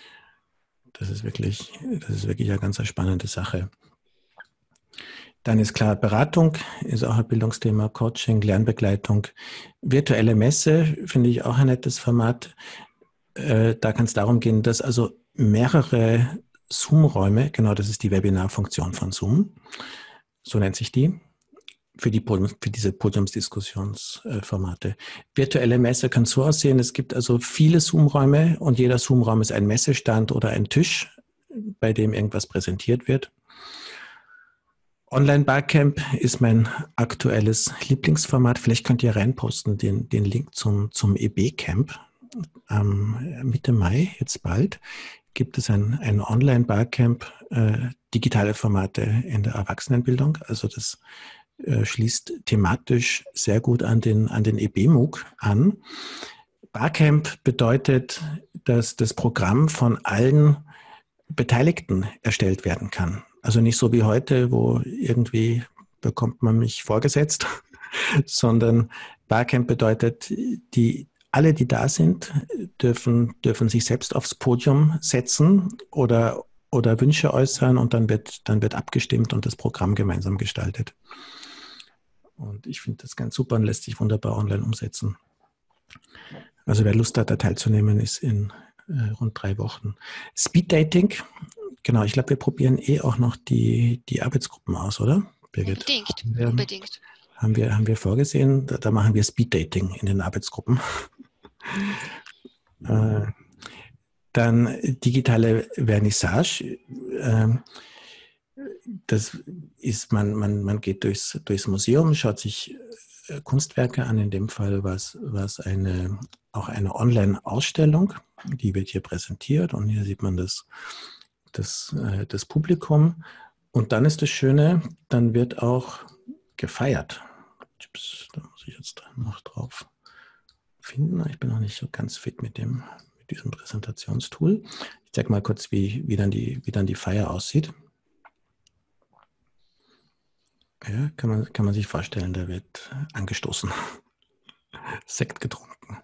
Das ist wirklich, das ist wirklich eine ganz spannende Sache. Dann ist klar, Beratung ist auch ein Bildungsthema, Coaching, Lernbegleitung. Virtuelle Messe finde ich auch ein nettes Format. Äh, da kann es darum gehen, dass also mehrere Zoom-Räume, genau das ist die Webinarfunktion von Zoom, so nennt sich die, für, die Podium, für diese Podiumsdiskussionsformate. Virtuelle Messe kann so aussehen, es gibt also viele Zoom-Räume und jeder Zoom-Raum ist ein Messestand oder ein Tisch, bei dem irgendwas präsentiert wird. Online-Barcamp ist mein aktuelles Lieblingsformat. Vielleicht könnt ihr reinposten den, den Link zum, zum E B-Camp. Ähm, Mitte Mai, jetzt bald, gibt es ein, ein Online-Barcamp, äh, digitale Formate in der Erwachsenenbildung. Also das äh, schließt thematisch sehr gut an den, an den E B-MOOC an. Barcamp bedeutet, dass das Programm von allen Beteiligten erstellt werden kann. Also nicht so wie heute, wo irgendwie bekommt man mich vorgesetzt, sondern Barcamp bedeutet, die alle, die da sind, dürfen, dürfen sich selbst aufs Podium setzen oder, oder Wünsche äußern und dann wird, dann wird abgestimmt und das Programm gemeinsam gestaltet. Und ich finde das ganz super und lässt sich wunderbar online umsetzen. Also wer Lust hat, da teilzunehmen, ist in äh, rund drei Wochen. Speed Dating, genau, ich glaube, wir probieren eh auch noch die, die Arbeitsgruppen aus, oder, Birgit? Unbedingt, haben wir, unbedingt. Haben wir, haben wir vorgesehen, da, da machen wir Speed Dating in den Arbeitsgruppen. äh, dann digitale Vernissage. Äh, das ist, man, man, man geht durchs, durchs Museum, schaut sich Kunstwerke an, in dem Fall war es eine, auch eine Online-Ausstellung, die wird hier präsentiert und hier sieht man das, das, äh, das Publikum. Und dann ist das Schöne, dann wird auch gefeiert. Ups, da muss ich jetzt noch drauf finden. Ich bin noch nicht so ganz fit mit, dem, mit diesem Präsentationstool. Ich zeige mal kurz, wie, wie, dann die, wie dann die Feier aussieht. Ja, kann man, kann man sich vorstellen, da wird angestoßen. Sekt getrunken.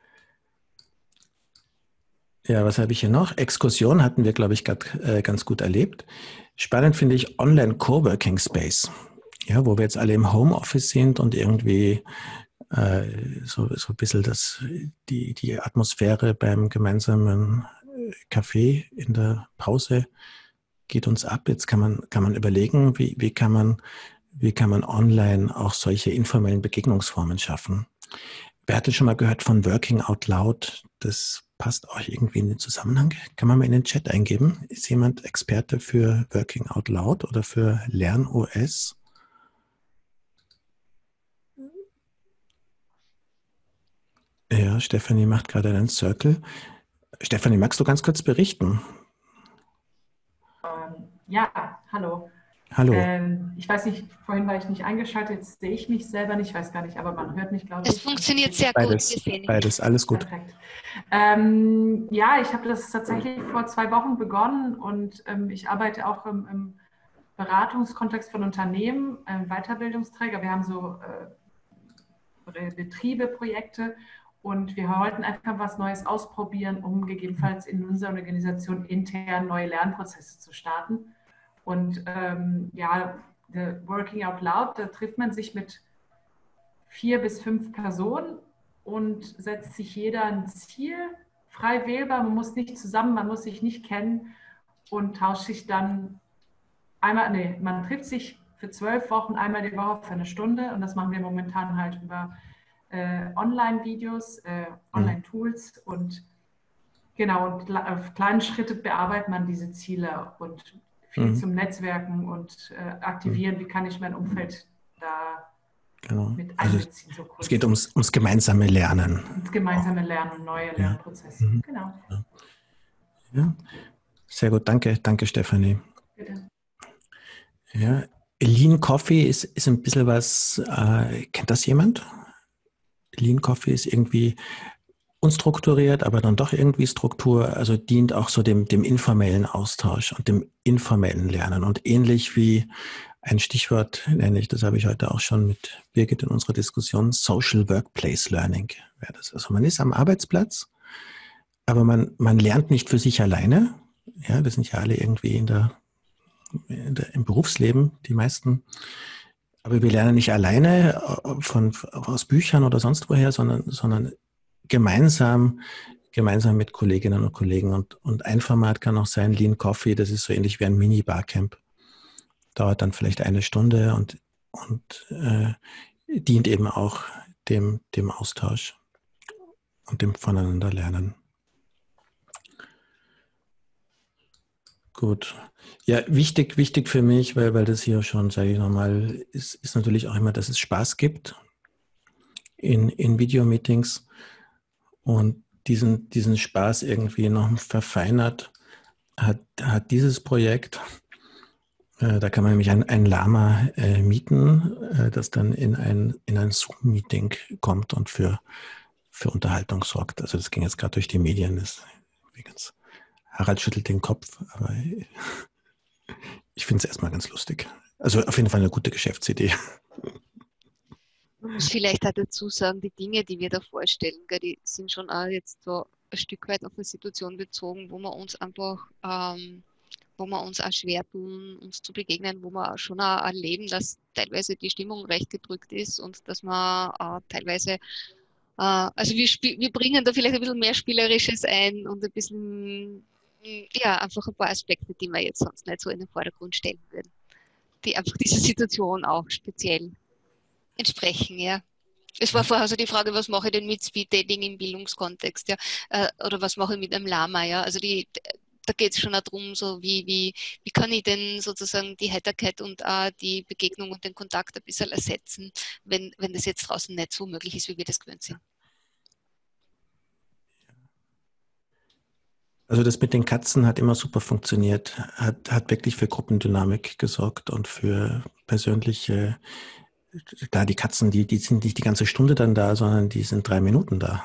Ja, was habe ich hier noch? Exkursion hatten wir, glaube ich, grad, äh, ganz gut erlebt. Spannend finde ich Online-Coworking Space, ja, wo wir jetzt alle im Homeoffice sind und irgendwie äh, so, so ein bisschen das, die, die Atmosphäre beim gemeinsamen Kaffee in der Pause geht uns ab. Jetzt kann man, kann man überlegen, wie, wie kann man Wie kann man online auch solche informellen Begegnungsformen schaffen? Wer hatte schon mal gehört von Working Out Loud? Das passt auch irgendwie in den Zusammenhang. Kann man mal in den Chat eingeben? Ist jemand Experte für Working Out Loud oder für LernOS? Ja, Stefanie macht gerade einen Circle. Stefanie, magst du ganz kurz berichten? Ähm, ja, hallo. Hallo. Ähm, ich weiß nicht, vorhin war ich nicht eingeschaltet, jetzt sehe ich mich selber nicht, ich weiß gar nicht, aber man hört mich, glaube ich. Es funktioniert sehr beides, gut. Wir sehen beides, alles gut. Perfekt. Ähm, ja, ich habe das tatsächlich vor zwei Wochen begonnen und ähm, ich arbeite auch im, im Beratungskontext von Unternehmen, ähm, Weiterbildungsträger. Wir haben so äh, Betriebe, Projekte und wir wollten einfach was Neues ausprobieren, um gegebenenfalls in unserer Organisation intern neue Lernprozesse zu starten. Und ähm, ja, Working Out Loud, da trifft man sich mit vier bis fünf Personen und setzt sich jeder ein Ziel, frei wählbar. Man muss nicht zusammen, man muss sich nicht kennen und tauscht sich dann einmal, nee, man trifft sich für zwölf Wochen einmal die Woche für eine Stunde und das machen wir momentan halt über äh, Online-Videos, äh, Online-Tools und genau, und auf kleinen Schritte bearbeitet man diese Ziele und viel mhm. zum Netzwerken und äh, aktivieren, wie kann ich mein Umfeld da Genau. mit Also einbeziehen. So kurz. Es geht ums, ums gemeinsame Lernen. Ums gemeinsame Lernen, neue Lernprozesse. Ja. Mhm. Genau. Ja. Ja. Sehr gut, danke, danke Stefanie. Bitte. Ja. Lean Coffee ist, ist ein bisschen was, äh, kennt das jemand? Lean Coffee ist irgendwie unstrukturiert, aber dann doch irgendwie Struktur, also dient auch so dem, dem informellen Austausch und dem informellen Lernen. Und ähnlich wie ein Stichwort nenne ich, das habe ich heute auch schon mit Birgit in unserer Diskussion, Social Workplace Learning wäre das. Also man ist am Arbeitsplatz, aber man, man lernt nicht für sich alleine. Ja, wir sind ja alle irgendwie in der, in der, im Berufsleben, die meisten. Aber wir lernen nicht alleine von, aus Büchern oder sonst woher, sondern, sondern gemeinsam, gemeinsam mit Kolleginnen und Kollegen. Und, und ein Format kann auch sein, Lean Coffee, das ist so ähnlich wie ein Mini-Barcamp. Dauert dann vielleicht eine Stunde und, und äh, dient eben auch dem, dem Austausch und dem Voneinanderlernen. Gut. Ja, wichtig, wichtig für mich, weil, weil das hier schon, sage ich nochmal, ist, ist natürlich auch immer, dass es Spaß gibt in, in Videomeetings und diesen, diesen Spaß irgendwie noch verfeinert hat, hat dieses Projekt. Äh, da kann man nämlich ein, ein Lama äh, mieten, äh, das dann in ein, in ein Zoom-Meeting kommt und für, für Unterhaltung sorgt. Also das ging jetzt gerade durch die Medien. Das, ganz, Harald schüttelt den Kopf, aber ich finde es erstmal ganz lustig. Also auf jeden Fall eine gute Geschäftsidee. Man muss vielleicht auch dazu sagen, die Dinge, die wir da vorstellen, gell, die sind schon auch jetzt so ein Stück weit auf eine Situation bezogen, wo wir uns einfach, ähm, wo wir uns auch schwer tun, uns zu begegnen, wo wir auch schon auch erleben, dass teilweise die Stimmung recht gedrückt ist und dass man äh, teilweise, äh, also wir, wir bringen da vielleicht ein bisschen mehr Spielerisches ein und ein bisschen, ja, einfach ein paar Aspekte, die wir jetzt sonst nicht so in den Vordergrund stellen würden, die einfach dieser Situation auch speziell entsprechen, ja. Es war vorher so die Frage, was mache ich denn mit Speed-Dating im Bildungskontext, ja, äh, oder was mache ich mit einem Lama, ja, also die, da geht es schon auch darum, so wie, wie, wie kann ich denn sozusagen die Heiterkeit und äh, die Begegnung und den Kontakt ein bisschen ersetzen, wenn, wenn das jetzt draußen nicht so möglich ist, wie wir das gewöhnt sind. Also das mit den Katzen hat immer super funktioniert, hat, hat wirklich für Gruppendynamik gesorgt und für persönliche, da die Katzen, die, die sind nicht die ganze Stunde dann da, sondern die sind drei Minuten da.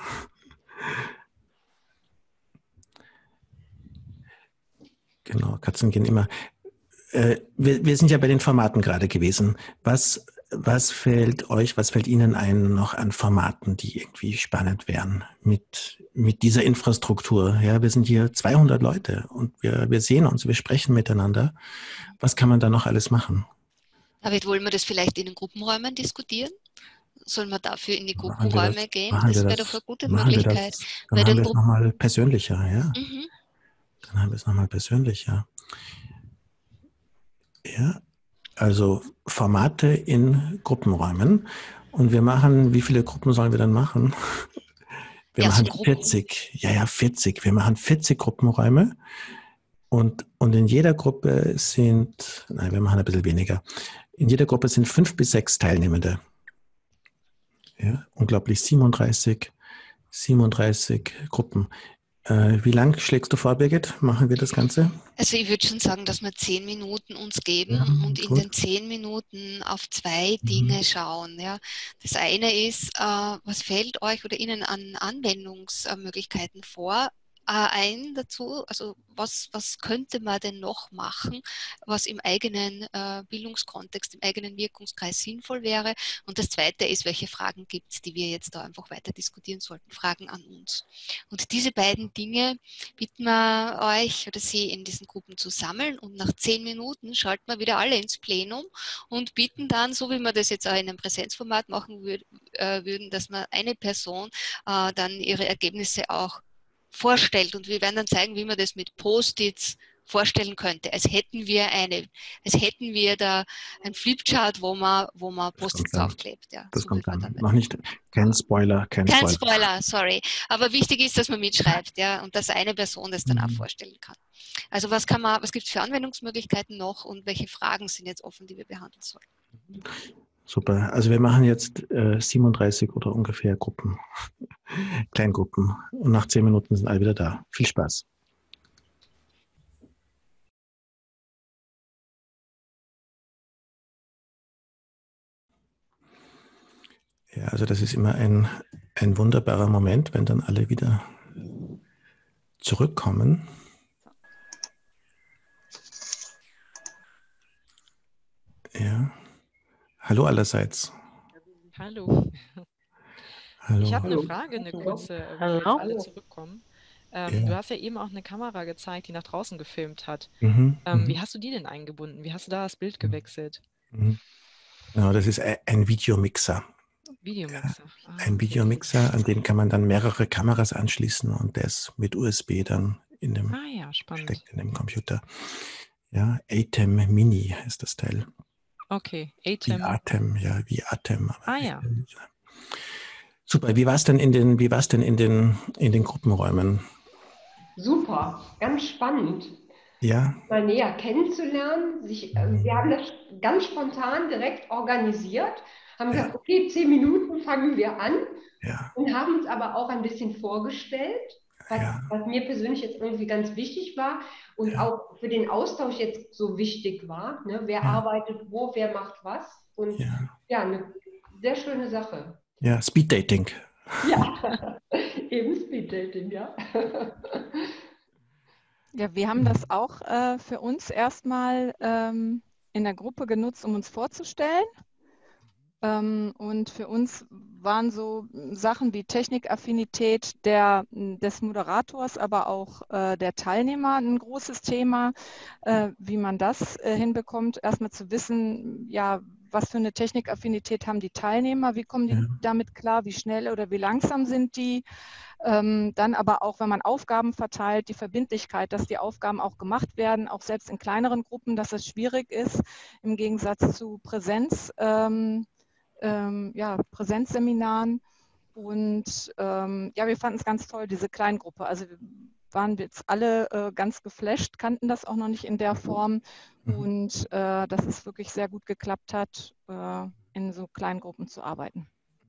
Genau, Katzen gehen immer. Äh, wir, wir sind ja bei den Formaten gerade gewesen. Was, was fällt euch, was fällt Ihnen ein noch an Formaten, die irgendwie spannend wären mit, mit dieser Infrastruktur? Ja, wir sind hier zweihundert Leute und wir, wir sehen uns, wir sprechen miteinander. Was kann man da noch alles machen? David, wollen wir das vielleicht in den Gruppenräumen diskutieren? Sollen wir dafür in die Gruppenräume das, gehen? Das wäre doch eine gute Möglichkeit. Das, dann haben wir es nochmal persönlicher, ja. Mhm. Dann haben wir es nochmal persönlicher. Ja, also Formate in Gruppenräumen. Und wir machen, wie viele Gruppen sollen wir dann machen? Wir ja, machen so vierzig. Ja, ja, vierzig. Wir machen vierzig Gruppenräume. Und, und in jeder Gruppe sind, nein, wir machen ein bisschen weniger. In jeder Gruppe sind fünf bis sechs Teilnehmende. Ja, unglaublich, siebenunddreißig, siebenunddreißig Gruppen. Äh, wie lang schlägst du vor, Birgit? Machen wir das Ganze? Also ich würde schon sagen, dass wir zehn Minuten uns geben ja, und in gut. den zehn Minuten auf zwei Dinge mhm. schauen. Ja. Das eine ist, äh, was fällt euch oder Ihnen an Anwendungsmöglichkeiten vor? Ein dazu, also was, was könnte man denn noch machen, was im eigenen äh, Bildungskontext, im eigenen Wirkungskreis sinnvoll wäre. Und das Zweite ist, welche Fragen gibt es, die wir jetzt da einfach weiter diskutieren sollten, Fragen an uns. Und diese beiden Dinge bitten wir euch oder Sie in diesen Gruppen zu sammeln und nach zehn Minuten schalten wir wieder alle ins Plenum und bitten dann, so wie wir das jetzt auch in einem Präsenzformat machen würd, äh, würden, dass man eine Person äh, dann ihre Ergebnisse auch vorstellt und wir werden dann zeigen, wie man das mit Post-its vorstellen könnte, als hätten wir eine, als hätten wir da ein Flipchart, wo man, wo man Post-its draufklebt. Ja, das so kommt dann. dann. Noch nicht, kein Spoiler, kein, kein Spoiler. Spoiler, sorry. Aber wichtig ist, dass man mitschreibt, ja, und dass eine Person das dann mhm. auch vorstellen kann. Also was kann man, was gibt es für Anwendungsmöglichkeiten noch und welche Fragen sind jetzt offen, die wir behandeln sollen? Super. Also wir machen jetzt äh, siebenunddreißig oder ungefähr Gruppen, Kleingruppen. Und nach zehn Minuten sind alle wieder da. Viel Spaß. Ja, also das ist immer ein, ein wunderbarer Moment, wenn dann alle wieder zurückkommen. Ja. Hallo allerseits. Hallo. Hallo. Ich habe eine Frage, eine kurze, äh, wenn wir jetzt alle zurückkommen. Ähm, Ja. Du hast ja eben auch eine Kamera gezeigt, die nach draußen gefilmt hat. Mhm, Ähm, mhm, wie hast du die denn eingebunden? Wie hast du da das Bild gewechselt? mhm. Genau, das ist ein ein Videomixer. Videomixer. Ah, Ein Videomixer, an den kann man dann mehrere Kameras anschließen und der ist mit U S B dann in dem, ah ja, spannend. steckt in dem Computer. Ja, ATEM Mini ist das Teil. Okay, Wie ATEM. Atem, ja, wie Atem. aber Ah wie- ja. Super, wie war es denn in den, wie war's denn in den, in den Gruppenräumen? Super, ganz spannend, Ja, mal näher kennenzulernen. Sich, äh, wir haben das ganz spontan direkt organisiert, haben gesagt, okay, zehn Minuten fangen wir an ja, und haben uns aber auch ein bisschen vorgestellt, was, ja, was mir persönlich jetzt irgendwie ganz wichtig war und auch für den Austausch jetzt so wichtig war. Ne? Wer Ja. arbeitet wo, wer macht was. Und ja, ja, eine sehr schöne Sache. ja, Speed Dating. Ja, eben Speeddating, ja. Ja, wir haben das auch äh, für uns erstmal ähm, in der Gruppe genutzt, um uns vorzustellen. Ähm, und für uns waren so Sachen wie Technikaffinität der, des Moderators, aber auch äh, der Teilnehmer ein großes Thema, äh, wie man das äh, hinbekommt, erstmal zu wissen, ja, was für eine Technikaffinität haben die Teilnehmer, wie kommen die Ja. damit klar, wie schnell oder wie langsam sind die. Ähm, dann aber auch, wenn man Aufgaben verteilt, die Verbindlichkeit, dass die Aufgaben auch gemacht werden, auch selbst in kleineren Gruppen, dass es schwierig ist, im Gegensatz zu Präsenz, ähm, ähm, ja, Präsenzseminaren. Und ähm, ja, wir fanden es ganz toll, diese Kleingruppe. Also wir waren jetzt alle äh, ganz geflasht, kannten das auch noch nicht in der Form. Mhm. Und äh, dass es wirklich sehr gut geklappt hat, äh, in so Kleingruppen zu arbeiten.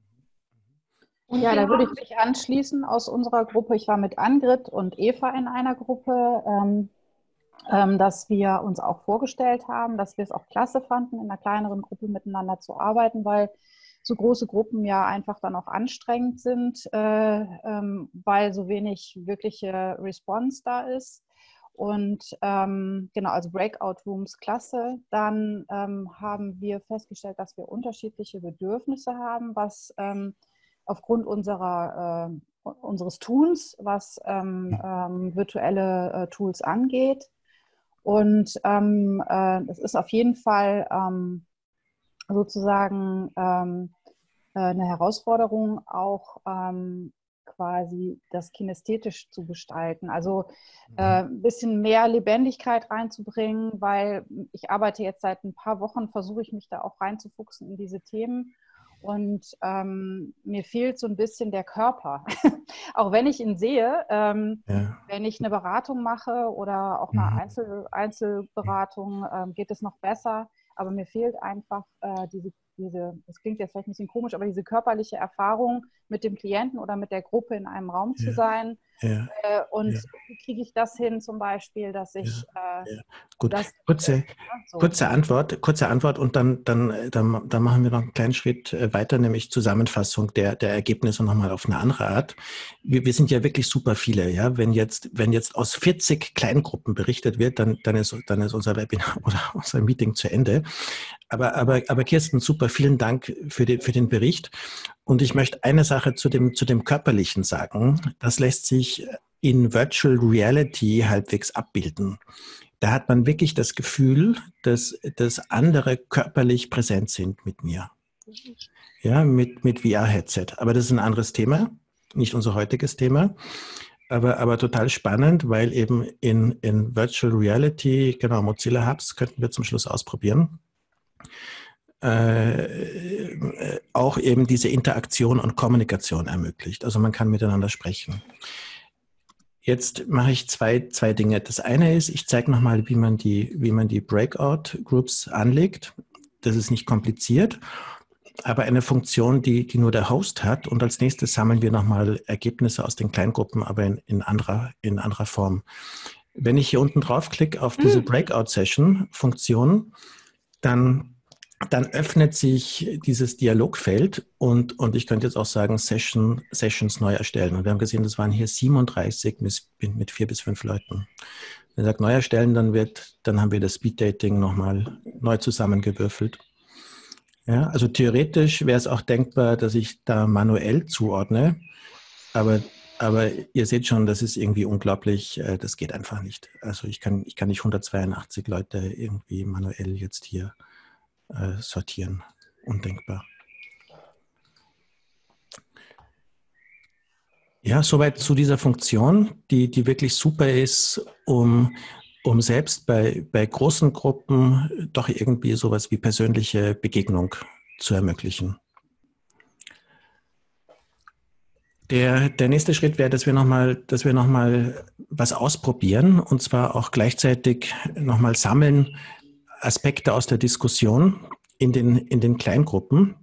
Und Ja, wir da würde haben- ich mich anschließen aus unserer Gruppe. Ich war mit Angrid und Eva in einer Gruppe, ähm, ähm, dass wir uns auch vorgestellt haben, dass wir es auch klasse fanden, in einer kleineren Gruppe miteinander zu arbeiten, weil so große Gruppen ja einfach dann auch anstrengend sind, äh, ähm, weil so wenig wirkliche Response da ist. Und ähm, genau, also Breakout Rooms klasse. Dann ähm, haben wir festgestellt, dass wir unterschiedliche Bedürfnisse haben, was ähm, aufgrund unserer, äh, unseres Tuns, was ähm, ähm, virtuelle äh, Tools angeht. Und ähm, äh, es ist auf jeden Fall ähm, sozusagen ähm, äh, eine Herausforderung, auch ähm, quasi das kinästhetisch zu gestalten. Also äh, ein bisschen mehr Lebendigkeit reinzubringen, weil ich arbeite jetzt seit ein paar Wochen, versuche ich mich da auch reinzufuchsen in diese Themen. Und ähm, mir fehlt so ein bisschen der Körper. Auch wenn ich ihn sehe, ähm, Ja. wenn ich eine Beratung mache oder auch eine Mhm. Einzel Einzelberatung, ähm, geht es noch besser. Aber mir fehlt einfach äh, diese, diese, das klingt jetzt vielleicht ein bisschen komisch, aber diese körperliche Erfahrung, mit dem Klienten oder mit der Gruppe in einem Raum zu Ja. sein. Ja. Äh, und Ja. wie kriege ich das hin zum Beispiel, dass ich äh, Ja. Gut, das, kurze, ja, so. kurze Antwort, kurze Antwort und dann, dann, dann, dann machen wir noch einen kleinen Schritt äh, weiter, nämlich Zusammenfassung der, der Ergebnisse nochmal auf eine andere Art. Wir, wir sind ja wirklich super viele, ja. Wenn jetzt, wenn jetzt aus vierzig Kleingruppen berichtet wird, dann, dann ist, dann ist unser Webinar oder unser Meeting zu Ende. Aber, aber, aber Kirsten, super, vielen Dank für den, für den Bericht. Und ich möchte eine Sache zu dem, zu dem Körperlichen sagen. Das lässt sich in Virtual Reality halbwegs abbilden. Da hat man wirklich das Gefühl, dass, dass andere körperlich präsent sind mit mir. Ja, mit, mit V R-Headset. Aber das ist ein anderes Thema, nicht unser heutiges Thema. Aber, aber total spannend, weil eben in, in Virtual Reality, genau, Mozilla Hubs könnten wir zum Schluss ausprobieren. Äh, auch eben diese Interaktion und Kommunikation ermöglicht. Also man kann miteinander sprechen. Jetzt mache ich zwei, zwei Dinge. Das eine ist, ich zeige nochmal, wie man die, wie man die Breakout Groups anlegt. Das ist nicht kompliziert. aber eine Funktion, die, die nur der Host hat. Und als nächstes sammeln wir nochmal Ergebnisse aus den Kleingruppen, aber in, in, anderer, in anderer Form. Wenn ich hier unten draufklicke auf diese Breakout-Session-Funktion, dann, dann öffnet sich dieses Dialogfeld und, und ich könnte jetzt auch sagen, Session, Sessions neu erstellen. Und wir haben gesehen, das waren hier siebenunddreißig mit, mit vier bis fünf Leuten. Wenn ich sage, neu erstellen, dann, wird, dann haben wir das Speed-Dating nochmal neu zusammengewürfelt. Ja, also theoretisch wäre es auch denkbar, dass ich da manuell zuordne, aber, aber ihr seht schon, das ist irgendwie unglaublich, das geht einfach nicht. Also ich kann, ich kann nicht hundertzweiundachtzig Leute irgendwie manuell jetzt hier äh, sortieren. Undenkbar. Ja, soweit zu dieser Funktion, die, die wirklich super ist, um um selbst bei, bei großen Gruppen doch irgendwie sowas wie persönliche Begegnung zu ermöglichen. Der, der nächste Schritt wäre, dass wir nochmal, dass wir nochmal was ausprobieren und zwar auch gleichzeitig nochmal sammeln Aspekte aus der Diskussion in den, in den Kleingruppen.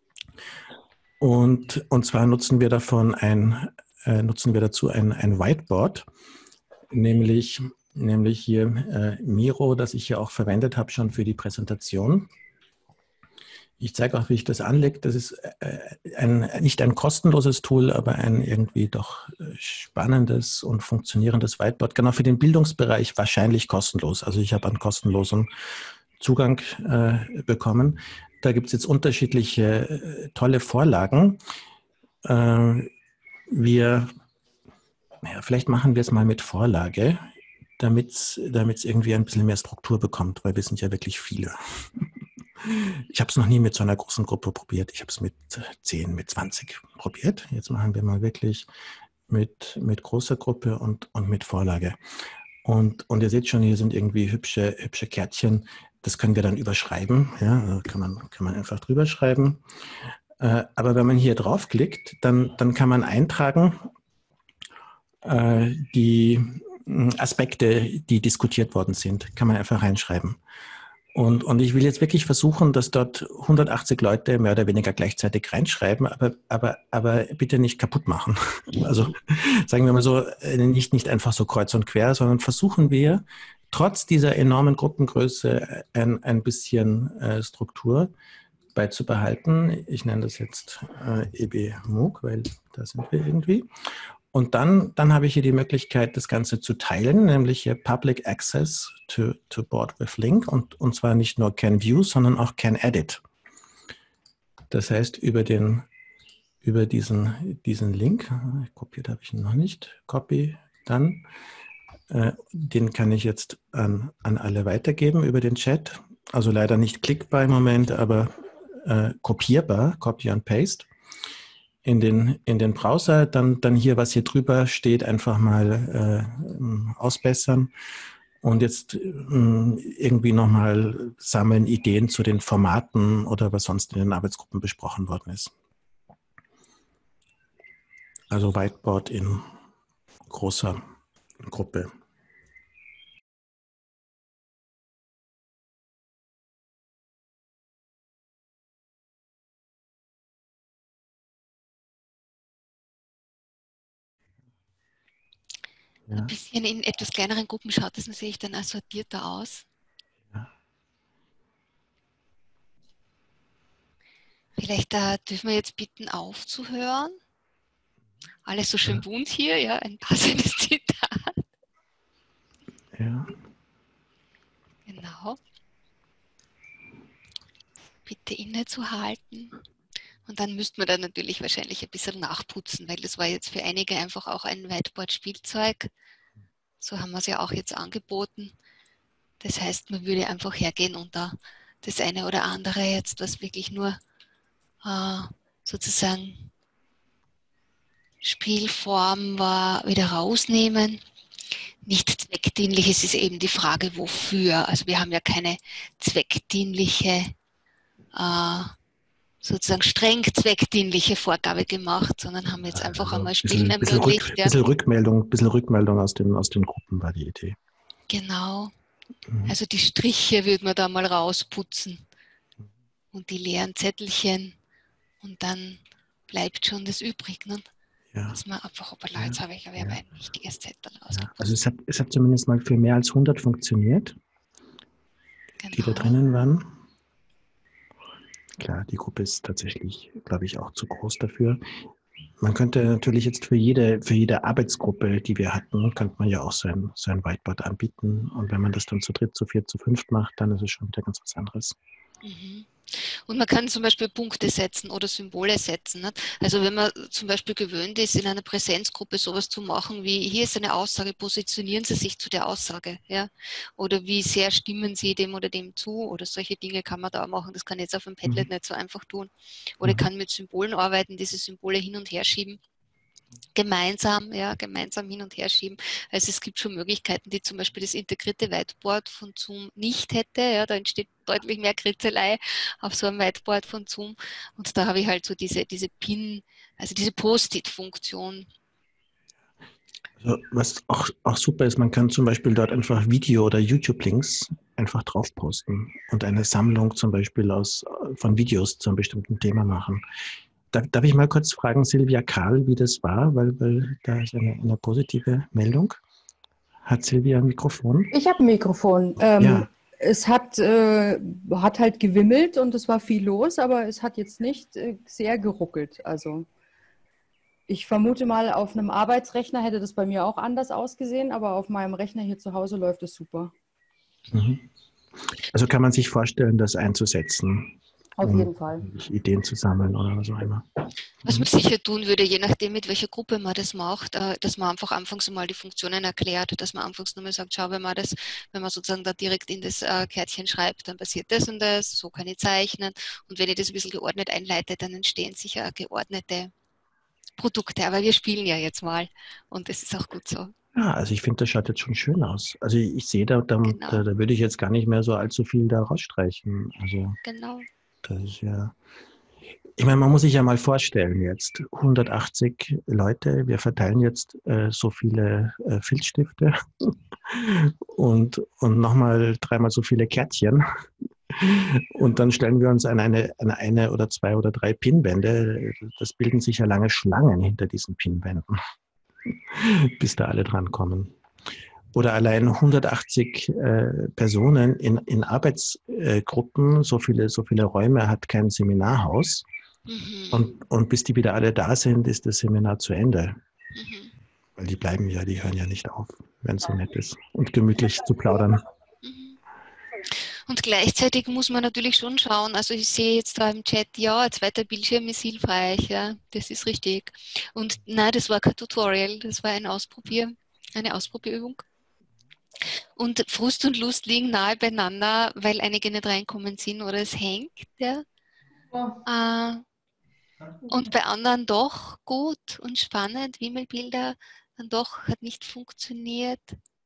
Und, und zwar nutzen wir davon ein, äh, nutzen wir dazu ein, ein Whiteboard, nämlich nämlich hier äh, Miro, das ich hier auch verwendet habe schon für die Präsentation. Ich zeige auch, wie ich das anlege. Das ist äh, ein, nicht ein kostenloses Tool, aber ein irgendwie doch spannendes und funktionierendes Whiteboard. Genau für den Bildungsbereich wahrscheinlich kostenlos. Also ich habe einen kostenlosen Zugang äh, bekommen. Da gibt es jetzt unterschiedliche äh, tolle Vorlagen. Äh, wir, ja, vielleicht machen wir es mal mit Vorlage, damit es irgendwie ein bisschen mehr Struktur bekommt, weil wir sind ja wirklich viele. Ich habe es noch nie mit so einer großen Gruppe probiert. Ich habe es mit zehn, mit zwanzig probiert. Jetzt machen wir mal wirklich mit, mit großer Gruppe und, und mit Vorlage. Und, und ihr seht schon, hier sind irgendwie hübsche, hübsche Kärtchen. Das können wir dann überschreiben. Ja, kann man, kann man einfach drüber schreiben. Äh, aber wenn man hier draufklickt, dann, dann kann man eintragen, äh, die Aspekte, die diskutiert worden sind, kann man einfach reinschreiben. Und, und ich will jetzt wirklich versuchen, dass dort hundertachtzig Leute mehr oder weniger gleichzeitig reinschreiben, aber, aber, aber bitte nicht kaputt machen. Also sagen wir mal so, nicht, nicht einfach so kreuz und quer, sondern versuchen wir, trotz dieser enormen Gruppengröße ein, ein bisschen äh, Struktur beizubehalten. Ich nenne das jetzt äh, E B MOOC, weil da sind wir irgendwie. Und dann, dann habe ich hier die Möglichkeit, das Ganze zu teilen, nämlich hier Public Access to, to Board with Link und, und zwar nicht nur Can View, sondern auch Can Edit. Das heißt, über, den, über diesen, diesen Link, kopiert habe ich ihn noch nicht, Copy, dann, äh, den kann ich jetzt an, an alle weitergeben über den Chat. Also leider nicht klickbar im Moment, aber äh, kopierbar, Copy and Paste. In den, in den Browser, dann, dann hier, was hier drüber steht, einfach mal äh, ausbessern und jetzt äh, irgendwie nochmal sammeln Ideen zu den Formaten oder was sonst in den Arbeitsgruppen besprochen worden ist. Also Whiteboard in großer Gruppe. Ja. Ein bisschen in etwas kleineren Gruppen schaut das natürlich dann auch sortierter aus. Ja. Vielleicht äh, dürfen wir jetzt bitten aufzuhören. Alles so schön ja. Bunt hier, ja, ein passendes Zitat. Ja. Genau. Bitte innezuhalten. Und dann müsste man da natürlich wahrscheinlich ein bisschen nachputzen, weil das war jetzt für einige einfach auch ein Whiteboard-Spielzeug. So haben wir es ja auch jetzt angeboten. Das heißt, man würde einfach hergehen und da das eine oder andere jetzt, was wirklich nur äh, sozusagen Spielform war, wieder rausnehmen. Nicht zweckdienlich, es ist eben die Frage, wofür. Also wir haben ja keine zweckdienliche äh, sozusagen streng zweckdienliche Vorgabe gemacht, sondern haben jetzt einfach einmal Spielen ein bisschen, ermöglicht. Rück, ja. bisschen, Rückmeldung, bisschen Rückmeldung aus den, aus den Gruppen war die Idee. Genau. Mhm. Also die Striche würde man da mal rausputzen und die leeren Zettelchen Und dann bleibt schon das übrig. Ne? Ja. Dass man einfach, hoppala, jetzt habe ich aber ja. ein wichtiges Zettel Ja. rausgepasst. Also es hat, es hat zumindest mal für mehr als hundert funktioniert, genau. die da drinnen waren. Klar, die Gruppe ist tatsächlich, glaube ich, auch zu groß dafür. Man könnte natürlich jetzt für jede, für jede Arbeitsgruppe, die wir hatten, könnte man ja auch so ein, so ein Whiteboard anbieten. Und wenn man das dann zu dritt, zu viert, zu fünft macht, dann ist es schon wieder ganz was anderes. Mhm. Und man kann zum Beispiel Punkte setzen oder Symbole setzen. Nicht? Also wenn man zum Beispiel gewöhnt ist, in einer Präsenzgruppe sowas zu machen, wie hier ist eine Aussage, positionieren Sie sich zu der Aussage. Ja? Oder wie sehr stimmen Sie dem oder dem zu? Oder solche Dinge kann man da auch machen. Das kann ich jetzt auf dem Padlet mhm. nicht so einfach tun. Oder mhm. kann mit Symbolen arbeiten, diese Symbole hin und her schieben. Gemeinsam, ja, gemeinsam hin und her schieben. Also es gibt schon Möglichkeiten, die zum Beispiel das integrierte Whiteboard von Zoom nicht hätte. Ja, da entsteht deutlich mehr Kritzelei auf so einem Whiteboard von Zoom. Und da habe ich halt so diese, diese Pin, also diese Post-it-Funktion. Also was auch, auch super ist, man kann zum Beispiel dort einfach Video- oder YouTube-Links einfach drauf posten und eine Sammlung zum Beispiel aus, von Videos zu einem bestimmten Thema machen. Darf, darf ich mal kurz fragen, Silvia Karl, wie das war, weil, weil da ist eine, eine positive Meldung. Hat Silvia ein Mikrofon? Ich habe ein Mikrofon. Ähm, ja. Es hat, äh, hat halt gewimmelt und es war viel los, aber es hat jetzt nicht äh, sehr geruckelt. Also ich vermute mal, auf einem Arbeitsrechner hätte das bei mir auch anders ausgesehen, aber auf meinem Rechner hier zu Hause läuft es super. Mhm. Also kann man sich vorstellen, das einzusetzen? Auf um jeden Fall. Ideen zu sammeln oder was auch immer. Was man sicher tun würde, je nachdem, mit welcher Gruppe man das macht, dass man einfach anfangs mal die Funktionen erklärt, dass man anfangs nochmal sagt, schau, wenn man das, wenn man sozusagen da direkt in das Kärtchen schreibt, dann passiert das und das, so kann ich zeichnen. Und wenn ich das ein bisschen geordnet einleite, dann entstehen sicher geordnete Produkte. Aber wir spielen ja jetzt mal und das ist auch gut so. Ja, also ich finde, das schaut jetzt schon schön aus. Also ich, ich sehe, da, da, genau. da, da würde ich jetzt gar nicht mehr so allzu viel da rausstreichen. Also genau. Das ist ja, ich meine, man muss sich ja mal vorstellen jetzt, hundertachtzig Leute, wir verteilen jetzt äh, so viele äh, Filzstifte und, und nochmal dreimal so viele Kärtchen und dann stellen wir uns an eine, an eine oder zwei oder drei Pinwände. Das bilden sich ja lange Schlangen hinter diesen Pinwänden, bis da alle drankommen. Oder allein hundertachtzig äh, Personen in, in Arbeitsgruppen, so viele, so viele Räume hat kein Seminarhaus. Mhm. Und, und bis die wieder alle da sind, ist das Seminar zu Ende. Mhm. Weil die bleiben ja, die hören ja nicht auf, wenn es so nett ist und gemütlich zu plaudern. Mhm. Und gleichzeitig muss man natürlich schon schauen, also ich sehe jetzt da im Chat, ja, ein zweiter Bildschirm ist hilfreich, ja, das ist richtig. Und nein, das war kein Tutorial, das war ein Ausprobier, eine Ausprobierübung. Und Frust und Lust liegen nahe beieinander, weil einige nicht reinkommen sind oder es hängt. Ja. Ja. Äh, und bei anderen doch gut und spannend. Wimmelbilder dann doch hat nicht funktioniert.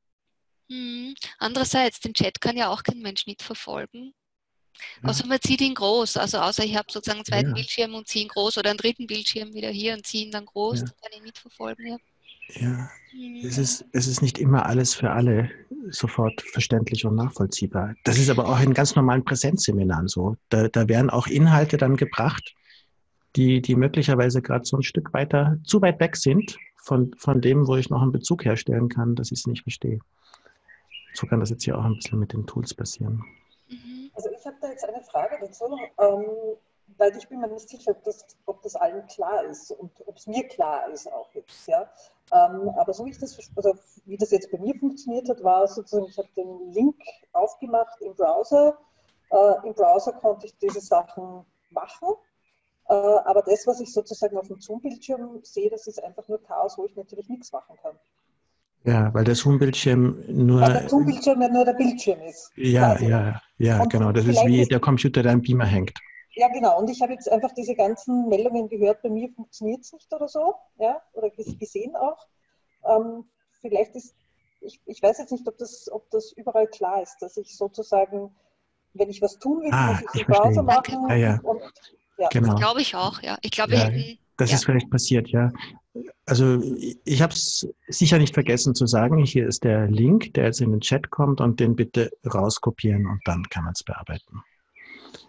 Hm. Andererseits, den Chat kann ja auch kein Mensch mitverfolgen. Ja. Außer man zieht ihn groß. Also außer ich habe sozusagen einen zweiten ja. Bildschirm und ziehe ihn groß oder einen dritten Bildschirm wieder hier und ziehe ihn dann groß. Ja. Dann kann ich mitverfolgen. Ja. Ja, es ist, es ist nicht immer alles für alle sofort verständlich und nachvollziehbar. Das ist aber auch in ganz normalen Präsenzseminaren so. Da, da werden auch Inhalte dann gebracht, die, die möglicherweise gerade so ein Stück weiter, zu weit weg sind von, von dem, wo ich noch einen Bezug herstellen kann, dass ich es nicht verstehe. So kann das jetzt hier auch ein bisschen mit den Tools passieren. Also ich habe da jetzt eine Frage dazu, ähm, weil ich bin mir nicht sicher, ob das, ob das allen klar ist und ob es mir klar ist auch jetzt. Ja? Ähm, aber so wie, ich das, also wie das jetzt bei mir funktioniert hat, war sozusagen, ich habe den Link aufgemacht im Browser. Äh, Im Browser konnte ich diese Sachen machen, äh, aber das, was ich sozusagen auf dem Zoom-Bildschirm sehe, das ist einfach nur Chaos, wo ich natürlich nichts machen kann. Ja, weil der Zoom-Bildschirm nur... Weil der Zoom-Bildschirm ja nur der Bildschirm ist. Ja, quasi. ja, ja, und genau. Das ist wie ist der Computer, der am Beamer hängt. Ja, genau. Und ich habe jetzt einfach diese ganzen Meldungen gehört, bei mir funktioniert es nicht oder so, ja, oder gesehen auch. Ähm, vielleicht ist, ich, ich weiß jetzt nicht, ob das, ob das überall klar ist, dass ich sozusagen, wenn ich was tun will, ah, muss ich es im im Browser machen. Ja, ja. Und, ja. Genau. Das glaube ich auch, ja. Ich glaube, ja, wir hätten... Das ja. ist vielleicht passiert, ja. Also ich habe es sicher nicht vergessen zu sagen, hier ist der Link, der jetzt in den Chat kommt und den bitte rauskopieren und dann kann man es bearbeiten.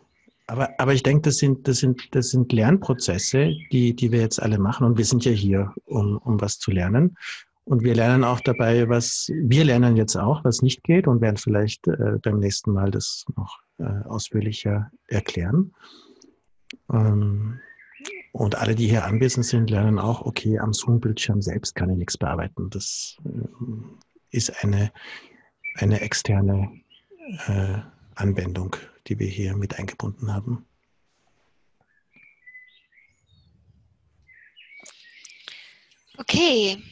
Aber, aber ich denke, das sind, das sind, das sind Lernprozesse, die, die wir jetzt alle machen. Und wir sind ja hier, um, um was zu lernen. Und wir lernen auch dabei, was, wir lernen jetzt auch, was nicht geht und werden vielleicht äh, beim nächsten Mal das noch äh, ausführlicher erklären. Ähm, und alle, die hier anwesend sind, lernen auch, okay, am Zoom-Bildschirm selbst kann ich nichts bearbeiten. Das äh, ist eine, eine externe äh, Anwendung, die wir hier mit eingebunden haben. Okay.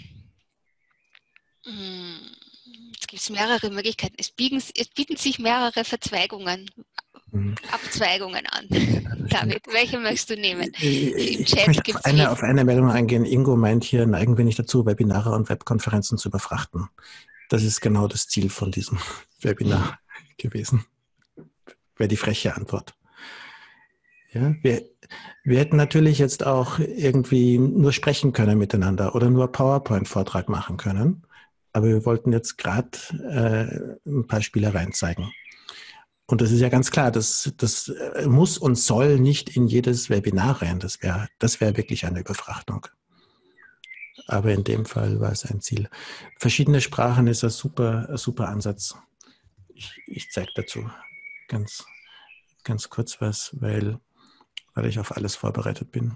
Jetzt gibt es mehrere Möglichkeiten. Es bieten, es bieten sich mehrere Verzweigungen, mhm. Abzweigungen an. David, welche möchtest du nehmen? Im ich Chat möchte auf eine, auf eine Meldung eingehen. Ingo meint hier, neigen wir nicht dazu, Webinare und Webkonferenzen zu überfrachten. Das ist genau das Ziel von diesem Webinar gewesen. Wäre die freche Antwort. Ja, wir, wir hätten natürlich jetzt auch irgendwie nur sprechen können miteinander oder nur PowerPoint-Vortrag machen können. Aber wir wollten jetzt gerade äh, ein paar Spielereien zeigen. Und das ist ja ganz klar, das, das muss und soll nicht in jedes Webinar rein. Das wäre das wär wirklich eine Überfrachtung. Aber in dem Fall war es ein Ziel. Verschiedene Sprachen ist ein super, ein super Ansatz. Ich, ich zeige dazu ganz, ganz kurz was, weil, weil ich auf alles vorbereitet bin.